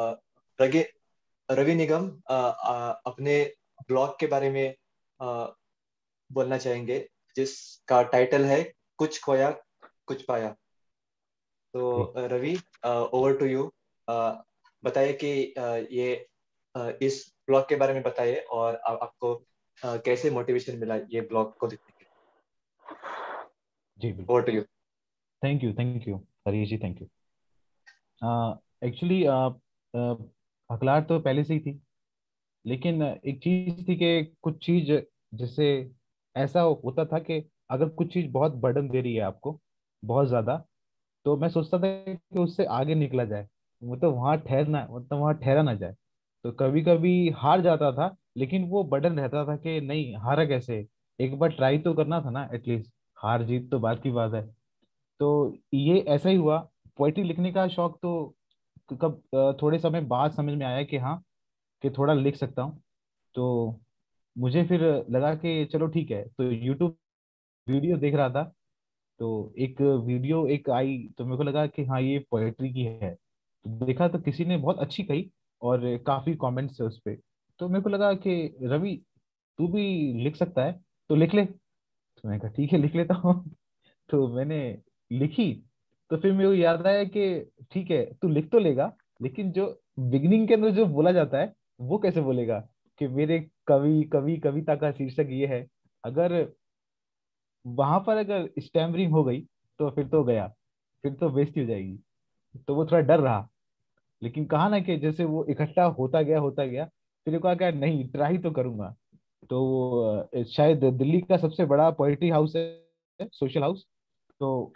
Ravi निगम अपने blog के बारे में बोलना चाहेंगे, जिसका टाइटल है कुछ खोया कुछ पाया. तो रवि, ओवर टू यू. बताइए कि ये इस ब्लॉग के बारे में बताइए और आपको कैसे मोटिवेशन मिला ये ब्लॉग को लिखने के लिए. जी बिल्कुल. Over to you. Thank you Harish ji, thank you. Actually हकलार तो पहले से ही थी, लेकिन एक चीज थी कि कुछ चीज जैसे ऐसा होता था कि अगर कुछ चीज बहुत बर्डन दे रही है आपको बहुत ज्यादा, तो मैं सोचता था कि उससे आगे निकला जाए, मतलब वहां ठहरा ना जाए. तो कभी कभी हार जाता था, लेकिन वो बर्डन रहता था कि नहीं, हारा कैसे, एक बार ट्राई तो करना था ना एटलीस्ट. हार जीत तो बात की बात है. तो ये ऐसा ही हुआ. पोइट्री लिखने का शौक तो कब थोड़े समय बाद समझ में आया कि हाँ, कि थोड़ा लिख सकता हूँ. तो मुझे फिर लगा कि चलो ठीक है. तो यूट्यूब वीडियो देख रहा था, तो एक वीडियो एक आई, तो मेरे को लगा कि हाँ ये पोएट्री की है. तो देखा तो किसी ने बहुत अच्छी कही और काफी कमेंट्स है उस पे. तो मेरे को लगा कि रवि तू भी लिख सकता है, तो लिख ले. तो मैंने कहा ठीक है, लिख लेता हूँ. तो मैंने लिखी. तो फिर मेरे को याद आया कि ठीक है तू लिख तो लेगा, लेकिन जो बिगनिंग के अंदर जो बोला जाता है वो कैसे बोलेगा, कि मेरे कविता का शीर्षक ये है. अगर वहां पर अगर स्टैमरिंग हो गई तो फिर तो गया, फिर तो बेइज्जती हो जाएगी. तो वो थोड़ा डर रहा. लेकिन कहा ना कि जैसे वो इकट्ठा होता गया, फिर कहा क्या नहीं, ट्राई तो करूंगा. तो शायद दिल्ली का सबसे बड़ा पोएट्री हाउस है, सोशल हाउस. तो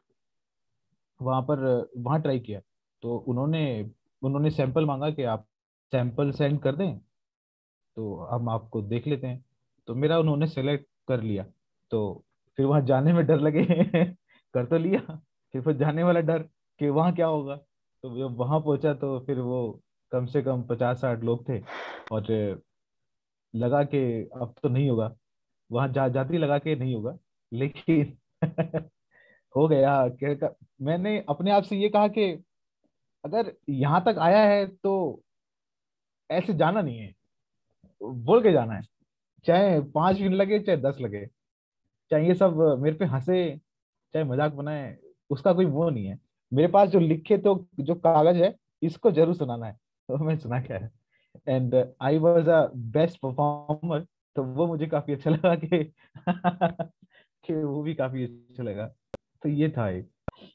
वहां ट्राई किया. तो उन्होंने उन्होंने सैंपल मांगा कि आप सैंपल सेंड कर दें, तो हम आपको देख लेते हैं. तो मेरा उन्होंने सेलेक्ट कर लिया. तो फिर वहां जाने में डर लगे. कर तो लिया, फिर जाने वाला डर कि वहां क्या होगा. तो जब वहां पहुंचा तो फिर वो कम से कम 50-60 लोग थे. और लगा कि अब तो नहीं होगा. वहां जाती लगा के नहीं होगा, लेकिन हो गया. मैंने अपने आप से ये कहा कि अगर यहाँ तक आया है तो ऐसे जाना नहीं है, बोल के जाना है. चाहे 5 मिनट लगे, चाहे 10 लगे, चाहे ये सब मेरे पे हंसे, चाहे मजाक बनाए, उसका कोई वो नहीं है. मेरे पास जो लिखे तो जो कागज है, इसको जरूर सुनाना है. तो मैं सुना क्या है. And I was a best performer. तो वो मुझे काफी अच्छा लगा कि कि वो भी काफी अच्छा लगा. तो ये था एक.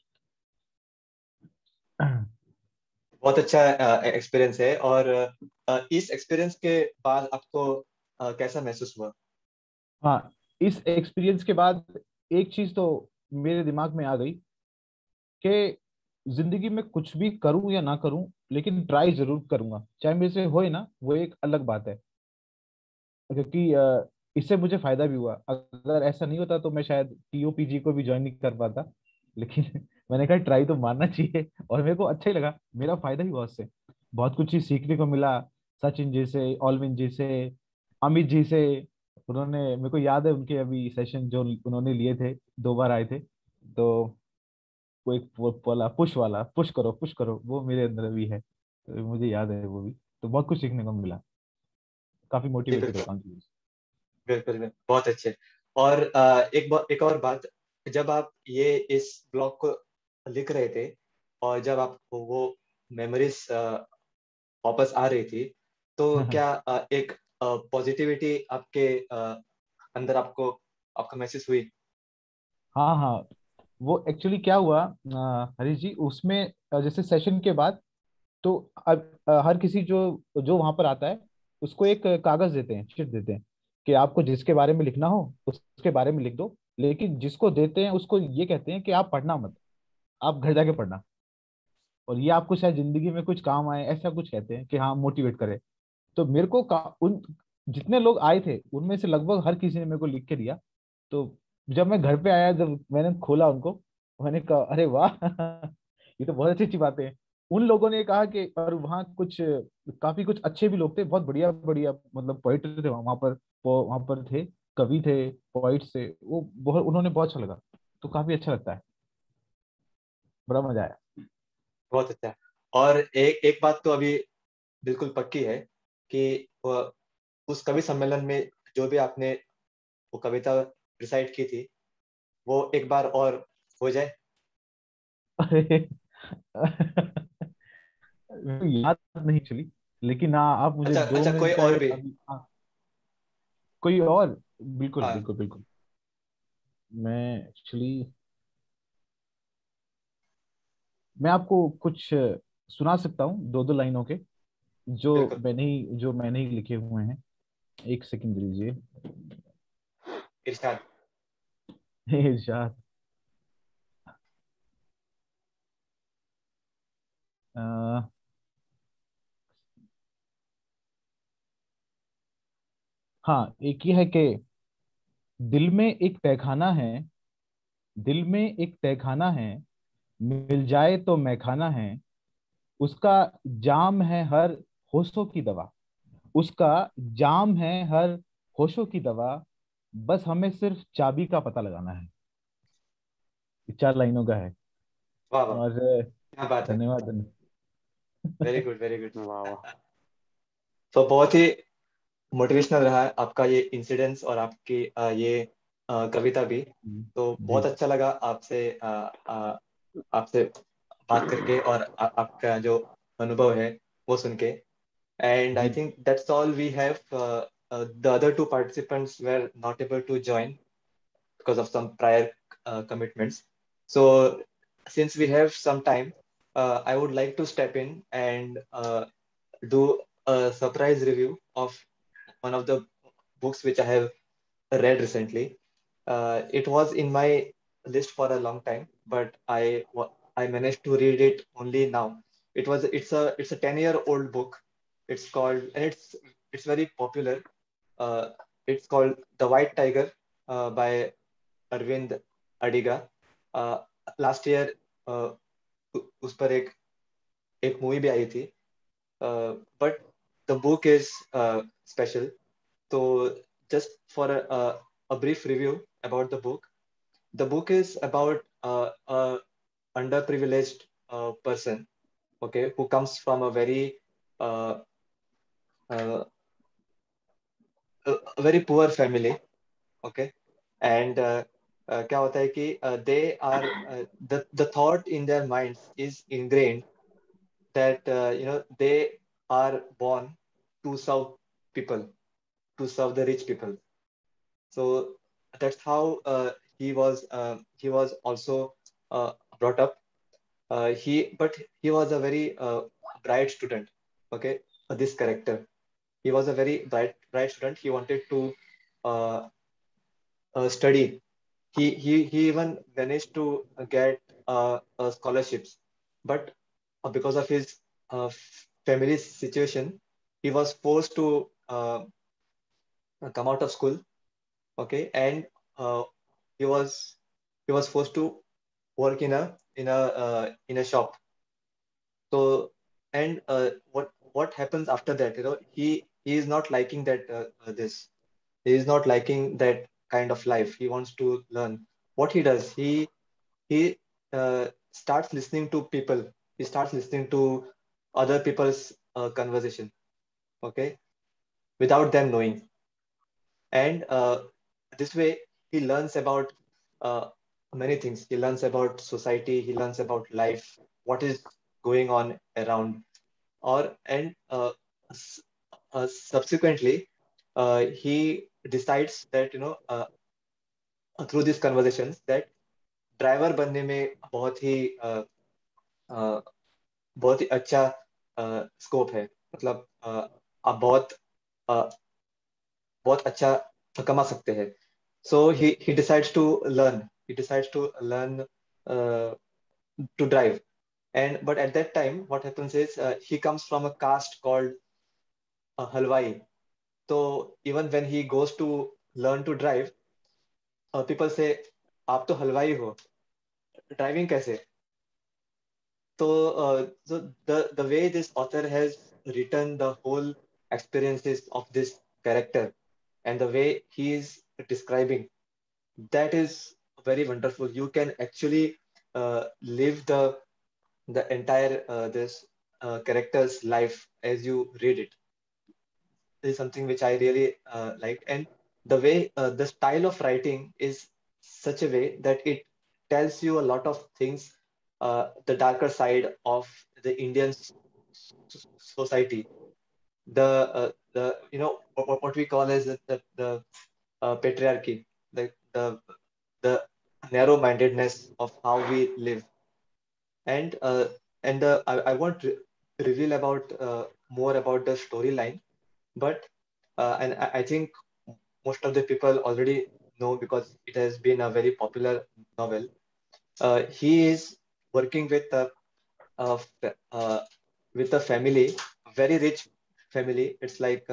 बहुत अच्छा एक्सपीरियंस है. और इस एक्सपीरियंस के बाद आपको कैसा महसूस हुआ? हाँ, इस एक्सपीरियंस के बाद एक चीज तो मेरे दिमाग में आ गई कि जिंदगी में कुछ भी करूं या ना करूं, लेकिन ट्राई जरूर करूंगा, चाहे मेरे से होए ना, वो एक अलग बात है। क्योंकि इससे मुझे फायदा भी हुआ। अगर ऐसा नहीं होता तो मैं शायद टीओपीजी को भी ज्वाइन नहीं कर पाता। लेकिन मैंने कहा ट्राई तो मारना चाहिए, और मेरे को अच्छा ही लगा, मेरा फायदा ही हुआ उससे। बहुत कुछ चीज सीखने को मिला, सचिन जी से, ऑलविन जी से, अमित जी से। उन्होंने, मेरे को याद है उनके अभी सेशन जो उन्होंने लिए थे, 2 बार आए थे। तो वो एक वाला पुश करो, वो मेरे अंदर भी है, तो मुझे याद है वो भी। तो बहुत कुछ सीखने को मिला, काफी जी मोटिवेटेड बिल्कुल होता हूँ। बिल्कुल बिल्कुल, बहुत अच्छे। और एक और बात, जब आप ये इस ब्लॉग को लिख रहे थे और जब आपको वो मेमोरीज वापस आ रही थी, तो क्या एक पॉजिटिविटी आपके अंदर आपको आपका महसूस हुई? हाँ हाँ, वो एक्चुअली क्या हुआ हरीश जी, उसमें जैसे सेशन के बाद, तो अब हर किसी जो जो वहां पर आता है, उसको एक कागज देते हैं, शीट देते हैं, कि आपको जिसके बारे में लिखना हो उसके बारे में लिख दो। लेकिन जिसको देते हैं उसको ये कहते हैं कि आप पढ़ना मत, आप घर जाके पढ़ना, और ये आपको शायद जिंदगी में कुछ काम आए, ऐसा कुछ कहते हैं कि हाँ मोटिवेट करे। तो मेरे को उन जितने लोग आए थे उनमें से लगभग हर किसी ने मेरे को लिख के दिया। तो जब मैं घर पे आया, जब मैंने खोला उनको, मैंने कहा अरे वाह ये तो बहुत अच्छी अच्छी बातें हैं। उन लोगों ने कहा कि, और वहाँ कुछ काफी कुछ अच्छे भी लोग थे, बहुत बढ़िया बढ़िया, मतलब पोइट थे वहाँ पर, वो वहाँ पर थे, कवि थे, पोइट्स थे, वो बहुत, उन्होंने बहुत अच्छा लगा। तो काफी अच्छा लगता है, बड़ा मजा आया। बहुत अच्छा। और एक एक बात तो अभी बिल्कुल पक्की है कि उस कवि सम्मेलन में जो भी आपने वो कविता रिसाइट की थी, वो एक बार और हो जाए। अरे याद नहीं चली, लेकिन हाँ आप मुझे अच्छा दो अच्छा, कोई मिनट का और भी? अभी, हाँ, कोई और, बिल्कुल हाँ बिल्कुल बिल्कुल। मैं एक्चुअली, मैं आपको कुछ सुना सकता हूँ, 2 2 लाइनों के, बिल्कुल। जो मैंने ही लिखे हुए हैं। एक सेकंड दीजिए। इरशाद। इरशाद। अ, हाँ, एक ये है कि दिल में एक तहखाना है, दिल में एक तहखाना है, मिल जाए तो मैखाना है, उसका जाम है हर होशों की दवा, उसका जाम है हर होशों की दवा, बस हमें सिर्फ चाबी का पता लगाना है। ये 4 लाइनों का है। वाह वाह, और क्या बात है। धन्यवाद वेरी गुड वेरी गुड। वाह वाह। तो बहुत ही मोटिवेशनल रहा है आपका ये इंसिडेंस और आपकी ये कविता भी। तो जी। बहुत अच्छा लगा आपसे आपसे बात करके और आपका जो अनुभव है वो सुन के। And I ji. think that's all we have. The other two participants were not able to join because of some prior commitments. So, since we have some time, I would like to step in and do a surprise review of one of the books which I have read recently. It was in my list for a long time, but I managed to read it only now. It's a 10-year-old book. It's called, and it's very popular. Uh, it's called The White Tiger by Arvind Adiga. Uh, Last year उस पर एक movie भी आई थी, but the book is special. So just for a brief review about the book is about a underprivileged person, okay, who comes from a uh, uh, a very poor family, okay, and क्या होता है कि they are the thought in their minds is ingrained that they are born to serve people, to serve the rich people. So that's how he was also brought up. But he was a very bright student. Okay, this character, he was a very bright student. He wanted to uh, study he even managed to get scholarships, but because of his family situation, he was forced to come out of school. Okay, and uh, he was forced to work in a shop. So, and what happens after that? He is not liking that this. He is not liking that kind of life. He wants to learn. What he does, he starts listening to people. He starts listening to other people's conversation. Okay, without them knowing, and this way he learns about uh, many things. He learns about society. He learns about life. What is going on around, or and subsequently he decides that through these conversations that driver बनने में बहुत ही अच्छा scope है. मतलब आप बहुत अच्छा कमा सकते हैं. So he decides to learn. He decides to learn to drive. And but at that time, what happens is he comes from a caste called Halwai. So even when he goes to learn to drive, people say, "आप तो हलवाई हो, driving कैसे?" So the way this author has written the whole experiences of this character and the way he is describing, that is very wonderful. You can actually live the entire this character's life as you read it. This is something which I really liked, and the way the style of writing is such a way that it tells you a lot of things, the darker side of the Indian society, the what we call as the patriarchy, the narrow mindedness of how we live, and I won't reveal about more about the storyline, but and I think most of the people already know because it has been a very popular novel. He is working uh, f- uh, with a family, very rich family. It's like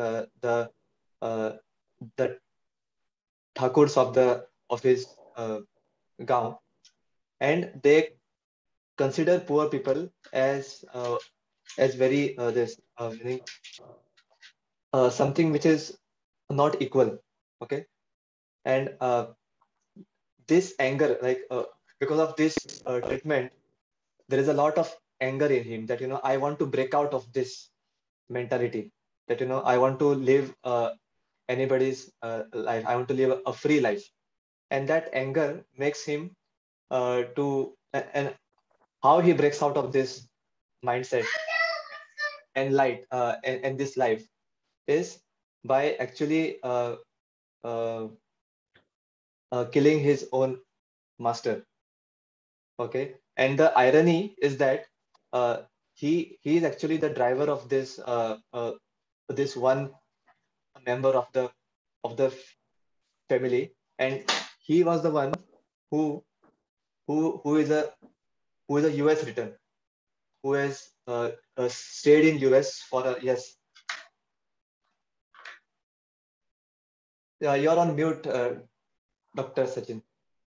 uh, the Thakurs of his gaon, and they consider poor people as very this meaning, something which is not equal. Okay, and this anger, like because of this treatment, there is a lot of anger in him that I want to break out of this mentality, that I want to live anybody's life. I want to live a free life, and that anger makes him and how he breaks out of this mindset and and this life is by actually uh, killing his own master. Okay, and the irony is that uh, he is actually the driver of this one member of the family, and he was the one who who is a US return, who has stayed in US for a yes. You're on mute, Dr. Sachin.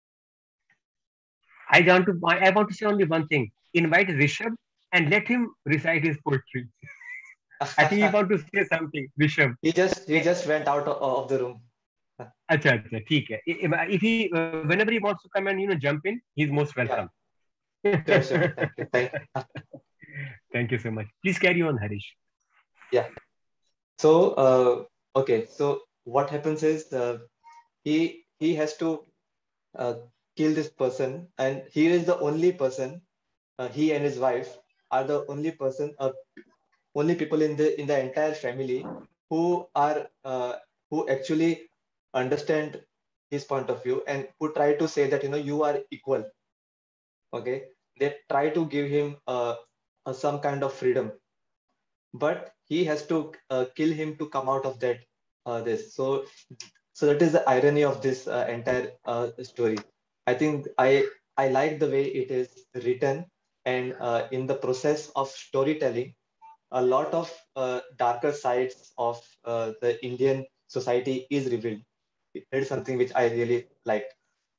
I want to say only one thing. Invite Rishabh and let him recite his poetry. I think you want to say something, Rishabh. He just went out of the room. अच्छा अच्छा ठीक है. If he whenever he wants to come and jump in, he's most welcome. Yeah. Sure. Thank you. Thank you so much. Please carry on, Harish. Yeah. So okay. So what happens is he has to uh, kill this person, and he is the only person. He and his wife are the only people in the entire family who are who actually understand his point of view and who try to say that you are equal. Okay, they try to give him some kind of freedom, but he has to kill him to come out of that this. So that is the irony of this entire story. I think I like the way it is written, and in the process of storytelling, a lot of darker sides of the Indian society is revealed. It is something which I really liked.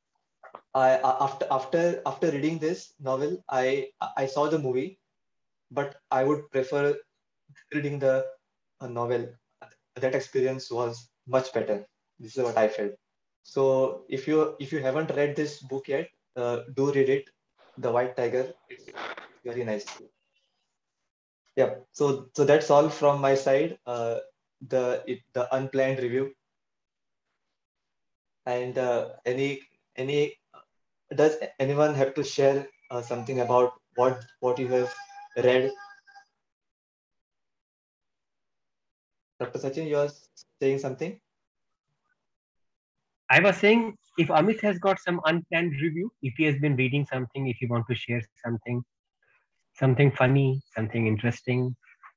After reading this novel, I saw the movie, but I would prefer reading the novel. That experience was much better. This is what I felt. So if you haven't read this book yet, do read it. The White Tiger. It's very nice. Yeah. So that's all from my side. The unplanned review. And any does anyone have to share something about what you have read? Dr. Sachin, you are saying something? I was saying, if Amit has got some unplanned review, if he has been reading something, if you want to share something funny, something interesting.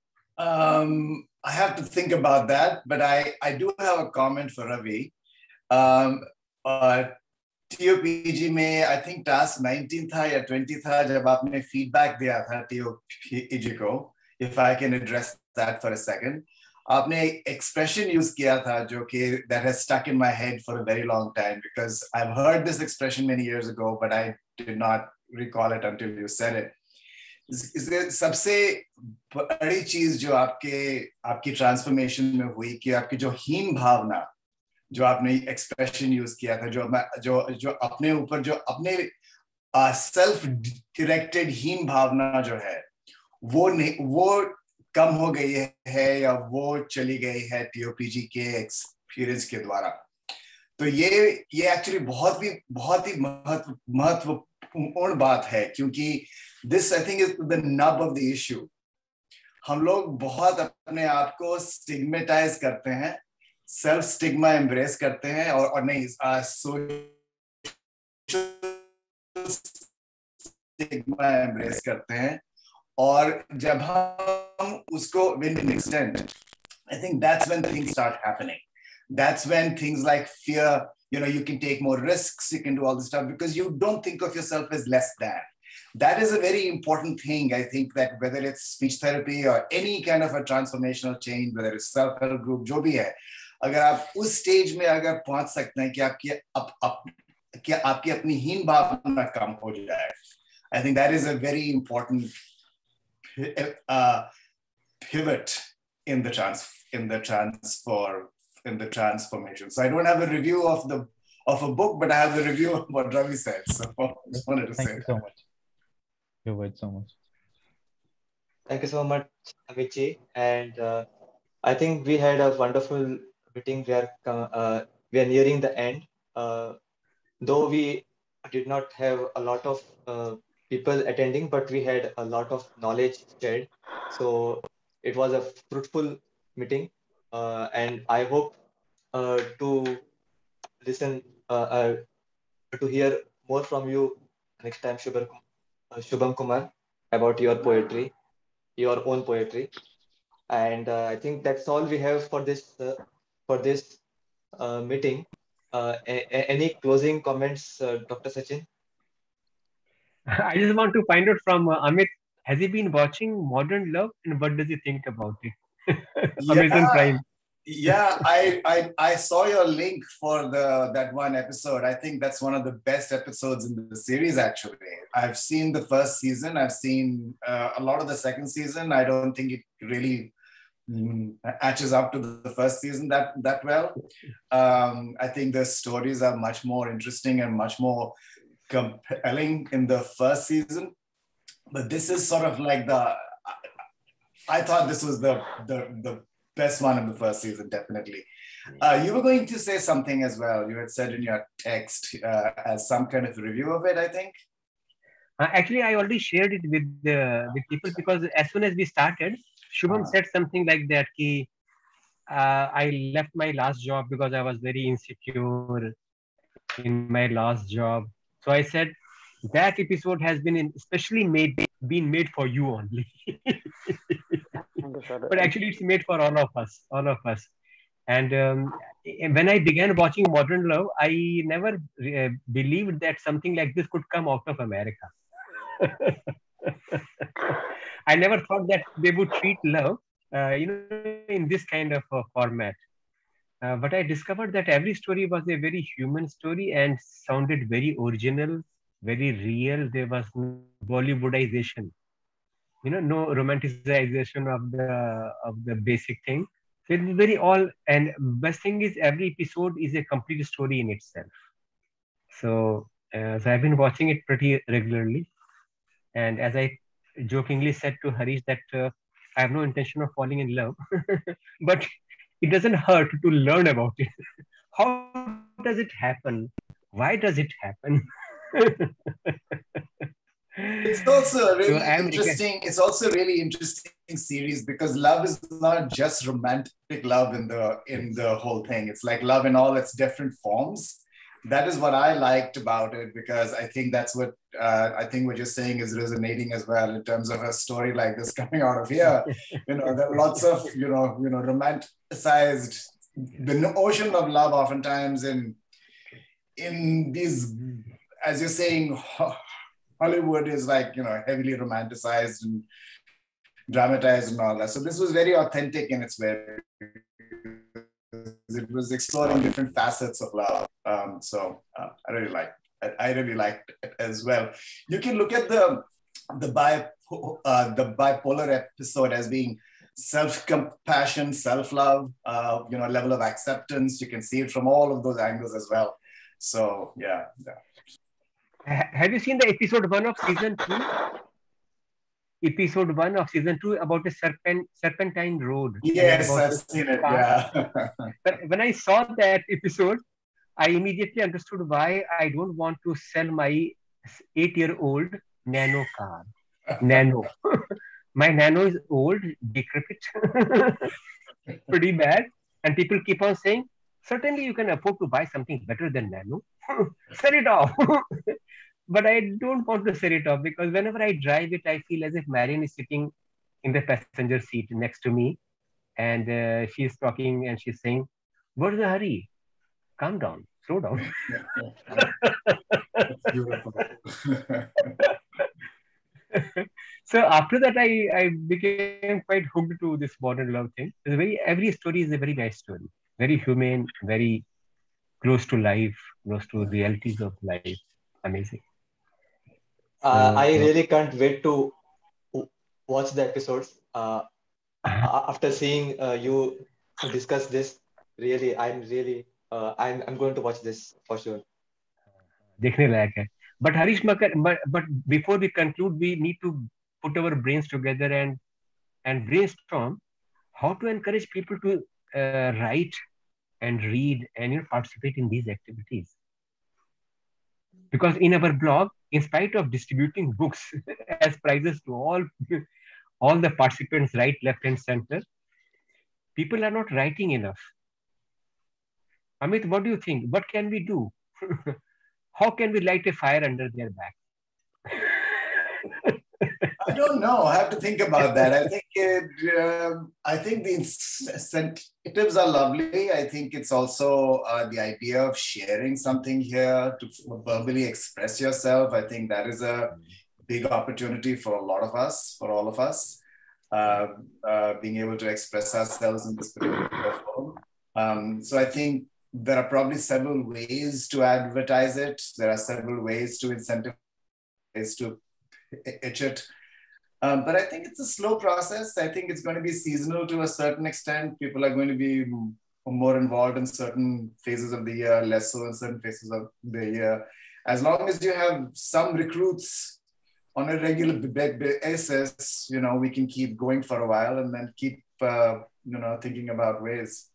I have to think about that, but I do have a comment for Ravi. um, uh, TOPG में I think task 19 था या 20 था जब आपने feedback दिया था TOPG को, if I can address that for a second. आपने expression use किया था जो कि that has stuck in my head for a very long time, because I've heard this expression many years ago, but I did not recall it until you said it. इसके सबसे बड़ी चीज जो आपकी ट्रांसफॉर्मेशन में हुई कि आपकी जो हीन भावना, जो आपने एक्सप्रेशन यूज किया था, जो अपने ऊपर जो अपने सेल्फ डायरेक्टेड हीन भावना जो है वो कम हो गई है या वो चली गई है टीओपीजी के एक्सपीरियंस के द्वारा. तो ये एक्चुअली बहुत ही महत्वपूर्ण बात है, क्योंकि this I think is the nub of the issue. हम लोग बहुत अपने आप को स्टिग्मेटाइज करते हैं, सेल्फ स्टिग्मा एम्ब्रेस करते हैं, और नहीं स्टिग्मा एम्ब्रेस करते हैं. और जब हम उसको when an extent, I think that's when things start happening. That's when things like fear, you can take more risks, you can do all this stuff because you don't think of yourself as less than. That is a very important thing. I think that whether it's speech therapy or any kind of a transformational change, whether it's self-help group, जो भी है, अगर आप उस stage में अगर पहुंच सकते हैं कि आपकी अपनी हीन भावना कम हो जाए, I think that is a very important pivot in the transformation. So I don't have a review of a book, but I have a review of what Ravi said. So I just wanted to say Thank you so much. Your words so much. Thank you so much, Amici. And I think we had a wonderful meeting. We are nearing the end. Though we did not have a lot of people attending, but we had a lot of knowledge shared. So it was a fruitful meeting, and I hope to listen, to hear more from you next time, Shubham Kumar, about your poetry, your own poetry. And I think that's all we have for this meeting. Any closing comments, Dr. Sachin? I just want to find out from Amit, has he been watching Modern Love and what does he think about it? Amazon Prime. Yeah, I saw your link for that one episode. I think that's one of the best episodes in the series, actually. I've seen the first season. I've seen a lot of the second season. I don't think it really matches up to the first season that well. I think the stories are much more interesting and much more compelling in the first season. But this is sort of like I thought this was the best one in the first season, definitely. You were going to say something as well. You had said in your text as some kind of review of it, I think. Actually, I already shared it with people, because as soon as we started, Shubham said something like that. I left my last job because I was very insecure in my last job. So I said that episode has been especially been made for you only. But actually, it's made for all of us. And when I began watching Modern Love, I never believed that something like this could come out of America. I never thought that they would treat love, in this kind of format. But I discovered that every story was a very human story and sounded very original, very real. There was no Bollywoodization, no romanticization of the basic thing. So it was very all. And best thing is every episode is a complete story in itself. So I've been watching it pretty regularly. And as I jokingly said to Harish that I have no intention of falling in love, but it doesn't hurt to learn about it. How does it happen? Why does it happen? It's also a So really I am interesting. It's also a really interesting series because love is not just romantic love in the whole thing. It's like love in all its different forms. That is what I liked about it because I think that's what I think what you're saying is resonating as well in terms of a story like this coming out of here. There are lots of romanticized the ocean of love oftentimes in these, as you're saying, Hollywood is like, heavily romanticized and dramatized and all that. So this was very authentic in its way. It was exploring different facets of love. I really liked it as well. You can look at the bipolar episode as being self-compassion, self-love, level of acceptance. You can see it from all of those angles as well. So yeah. Have you seen the episode 1 of season 2? Episode 1 of season 2 about a serpentine road. Yes, I've seen it. Yeah. But when I saw that episode, I immediately understood why I don't want to sell my 8-year-old Nano car. Nano. My Nano is old, decrepit, pretty bad. And people keep on saying, certainly you can afford to buy something better than Nano. Sell it off. But I don't want to sell it off because whenever I drive it, I feel as if Marion is sitting in the passenger seat next to me. And she's talking and she's saying, what's the hurry? Calm down, slow down. That's beautiful. So after that, I became quite hooked to this modern love thing. Every story is a very nice story, very humane, very close to life, close to realities of life. Amazing. I really can't wait to watch the episodes. After seeing you discuss this, really, I'm going to watch this for sure. देखने लायक है. But Harish Makar, but before we conclude, we need to put our brains together and brainstorm how to encourage people to write and read and participate in these activities. Because in our blog, in spite of distributing books as prizes to all the participants, right, left, and center, people are not writing enough. Amit, what do you think? What can we do? How can we light a fire under their back? I don't know. I have to think about that. I think the incentives are lovely. I think it's also the idea of sharing something here to verbally express yourself. I think that is a big opportunity for a lot of us, for all of us, being able to express ourselves in this particular form. So I think there are probably several ways to advertise it. There are several ways to incentivize, ways to itch it. But I think it's a slow process. I think it's going to be seasonal to a certain extent. People are going to be more involved in certain phases of the year, less so in certain phases of the year. As long as you have some recruits on a regular basis, we can keep going for a while and then keep, thinking about ways.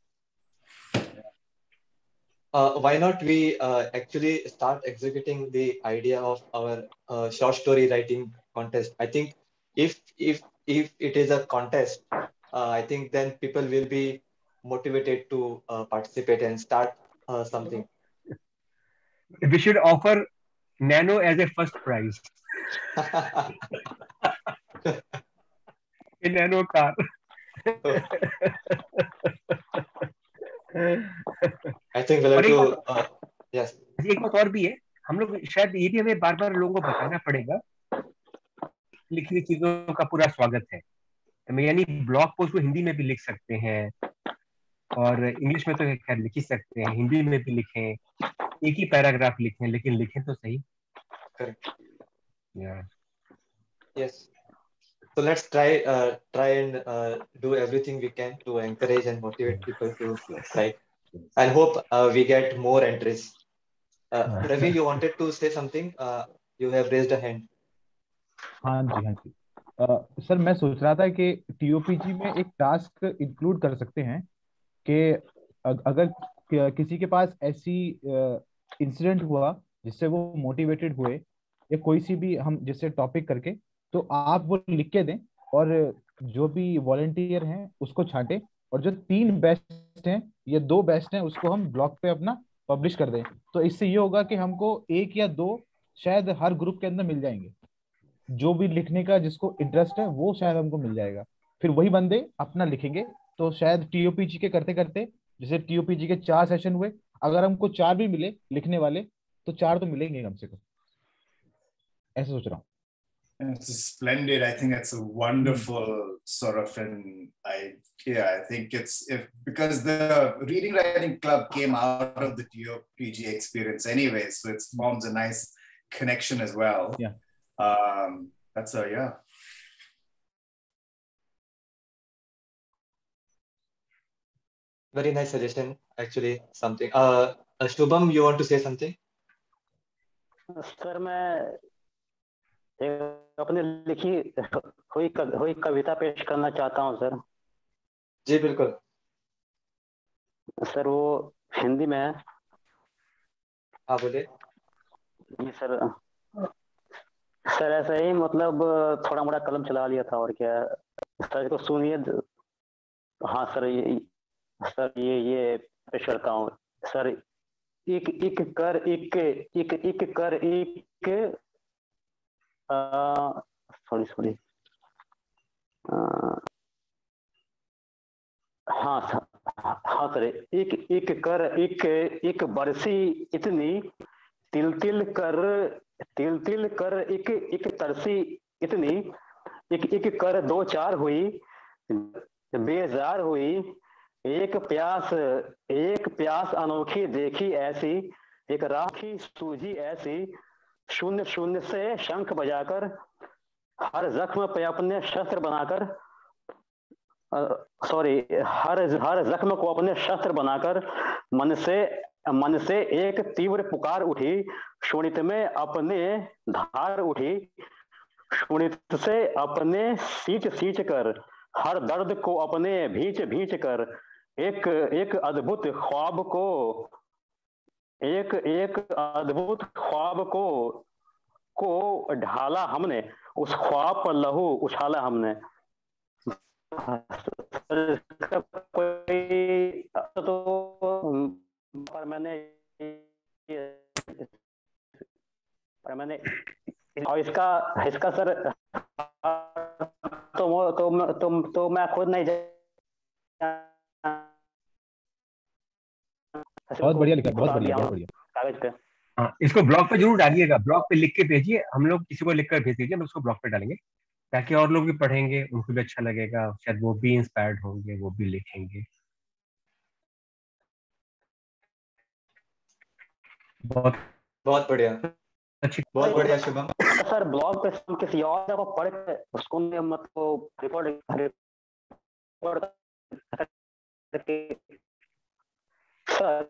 Why not we actually start executing the idea of our short story writing contest? I think if it is a contest, I think then people will be motivated to participate and start something. We should offer Nano as a first prize. A Nano car. I think we'll और have एक to yes. एक बात और भी है, हम लोग शायद ये भी हमें बार बार लोगों को बताना पड़ेगा, लिखी हुई चीजों का पूरा स्वागत है। तो यानी ब्लॉग पोस्ट को हिंदी में भी लिख सकते हैं, और इंग्लिश में तो खैर लिख ही सकते हैं, हिंदी में भी लिखें, एक ही पैराग्राफ लिखें, लेकिन लिखें तो सही। Correct. Yeah. Yes. So let's try and do everything we can to encourage and motivate people to write, and hope we get more entries. Ravi, you wanted to say something? You have raised a hand. हाँ जी, हाँ जी। Sir मैं सोच रहा था कि टीओपीजी में एक task include कर सकते हैं कि अगर किसी के पास ऐसी इंसिडेंट हुआ जिससे वो मोटिवेटेड हुए, या कोई सी भी हम जिससे टॉपिक करके, तो आप वो लिख के दें, और जो भी वॉलंटियर हैं उसको छांटे, और जो 3 बेस्ट हैं या 2 बेस्ट हैं उसको हम ब्लॉग पे अपना पब्लिश कर दें। तो इससे ये होगा कि हमको 1 या 2 शायद हर ग्रुप के अंदर मिल जाएंगे, जो भी लिखने का जिसको इंटरेस्ट है वो शायद हमको मिल जाएगा। फिर वही बंदे अपना लिखेंगे, तो शायद टीओपीजी के करते करते, जैसे टीओपीजी के 4 सेशन हुए, अगर हमको 4 भी मिले लिखने वाले, तो 4 तो मिलेंगे कम से कम, ऐसा सोच रहा हूँ। It's splendid. I think it's a wonderful sort of I think it's because the Reading Writing Club came out of the TOPG experience anyway, so it forms a nice connection as well. Yeah. That's a yeah. Very nice suggestion, actually. Something. Shubham, you want to say something? Sir मैं अपनी लिखी हुई कविता पेश करना चाहता हूँ sir. जी बिल्कुल sir, वो हिंदी में है। हाँ बोले। जी सर। सर ऐसा ही मतलब थोड़ा मोड़ा कलम चला लिया था, और क्या सर को सुनिए। हाँ सर, ये पेश करता हूँ सर। एक एक कर एक एक एक कर एक सॉरी हाँ सर, एक एक कर एक बरसी इतनी, तिल तिल कर एक एक तरसी इतनी, एक एक कर 2 4 हुई, बेजार हुई, एक प्यास अनोखी देखी ऐसी, एक राखी सूझी ऐसी, शून्य शून्य से शंख बजाकर, हर जख्म पे अपने शस्त्र बनाकर, हर जख्म को अपने शस्त्र बनाकर, मन से एक तीव्र पुकार उठी, शोणित में अपने धार उठी, शोणित से अपने सींच कर, हर दर्द को अपने भींच कर, एक अद्भुत ख्वाब को ढाला हमने, उस ख्वाब पर लहू उछाला हमने। तो पर मैंने और इसका सर तो मैं खुद नहीं बहुत बढ़िया लिखा, बहुत बढ़िया, बहुत बढ़िया। कागज पे। हाँ, इसको ब्लॉग पे जरूर डालिएगा, ब्लॉग पे लिख के भेजिए, हम लोग किसी को लिखकर भेज दीजिए, हम उसको ब्लॉग पे डालेंगे, ताकि और लोग भी पढ़ेंगे, उनको भी अच्छा लगेगा, शायद वो भी इंस्पायर्ड होंगे, वो भी लिखेंगे। बहुत बढ़िया, अच्छी, बहुत बढ़िया शुभम। सर ब्लॉग पे किसी और जगह पढ़ के उसको मतलब रिपोर्ट सर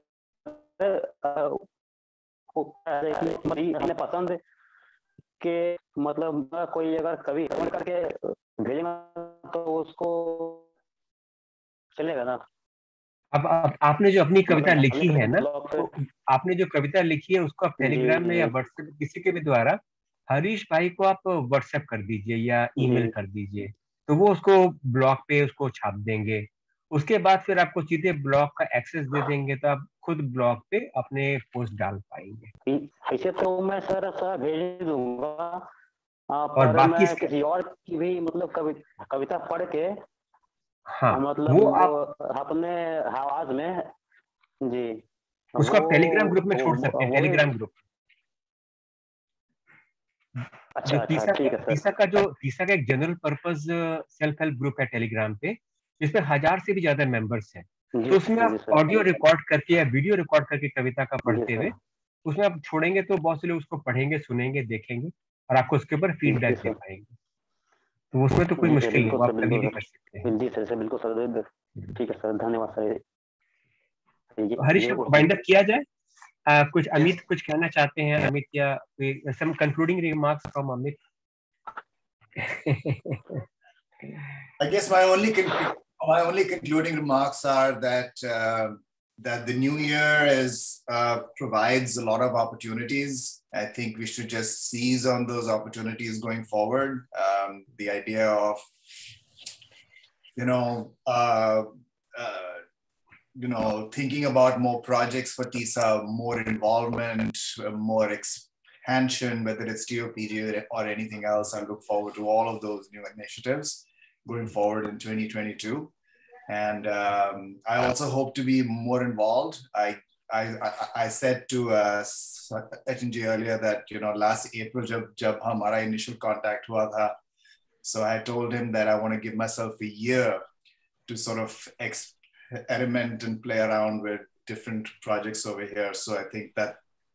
पसंद के मतलब कोई अगर कवि करके भेजेगा तो उसको चलेगा ना। अब आपने जो अपनी कविता लिखी है ना, तो आपने जो कविता लिखी है उसको आप टेलीग्राम में या व्हाट्सएप किसी के भी द्वारा हरीश भाई को आप व्हाट्सएप कर दीजिए या ईमेल कर दीजिए, तो वो उसको ब्लॉग पे उसको छाप देंगे। उसके बाद फिर आपको सीधे ब्लॉग का एक्सेस दे देंगे, तो आप खुद ब्लॉग पे अपने पोस्ट डाल पाएंगे। ऐसे तो मैं सर भेज दूंगा, और बाकी मैं किसी और की भी मतलब कविता पढ़ के, हाँ मतलब वो आप अपने आवाज में जी उसको आप टेलीग्राम ग्रुप में छोड़ सकते हैं, टेलीग्राम ग्रुप। जो तीसरा का एक general purpose self help group है टेलीग्राम पे, जिसमें 1000 से भी ज्यादा मेंबर्स हैं। तो उसमें आप ऑडियो रिकॉर्ड करके या वीडियो रिकॉर्ड करके कविता का पढ़ते हुए उसमें आप छोड़ेंगे तो बहुत से लोग उसको पढ़ेंगे, सुनेंगे, देखेंगे और आपको उसके ऊपर फीडबैक दे पाएंगे। तो उसमें तो कोई मुश्किल नहीं, आप कभी भी कर सकते हैं। जी सर, बिल्कुल सर, ठीक है सर, धन्यवाद सर। हरीश, वाइंड अप किया जाए? कुछ अमित कुछ कहना चाहते हैं? अमित या some concluding remarks from Amit? I guess my only concluding remarks are that that the new year provides a lot of opportunities. I think we should just seize on those opportunities going forward. The idea of thinking about more projects for TISA, more involvement, more expansion, whether it's TOPG or anything else. I look forward to all of those new initiatives going forward in 2022. And I also hope to be more involved. I said to Sachin ji earlier that, last April, jab hamara initial contact hua tha, so I told him that I want to give myself a year to sort of experiment and play around with different projects over here. So I think that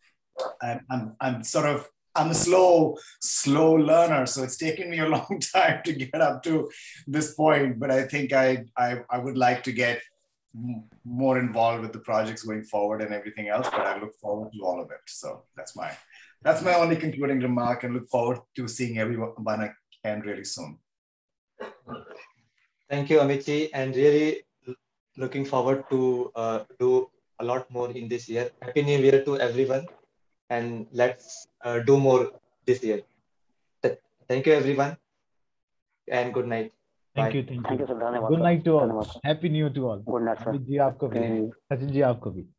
I'm a slow learner, so it's taken me a long time to get up to this point. But I think I would like to get more involved with the projects going forward and everything else. But I look forward to all of it. So that's my only concluding remark, and look forward to seeing everyone again really soon. Thank you, Amit ji, and really looking forward to do a lot more in this year. Happy New Year to everyone, and let's do more this year. Thank you, everyone, and good night. Thank you, sir. Good night to all. Happy New Year to all. Good night, sir. Amit ji, आपको भी, सचिन जी आपको भी।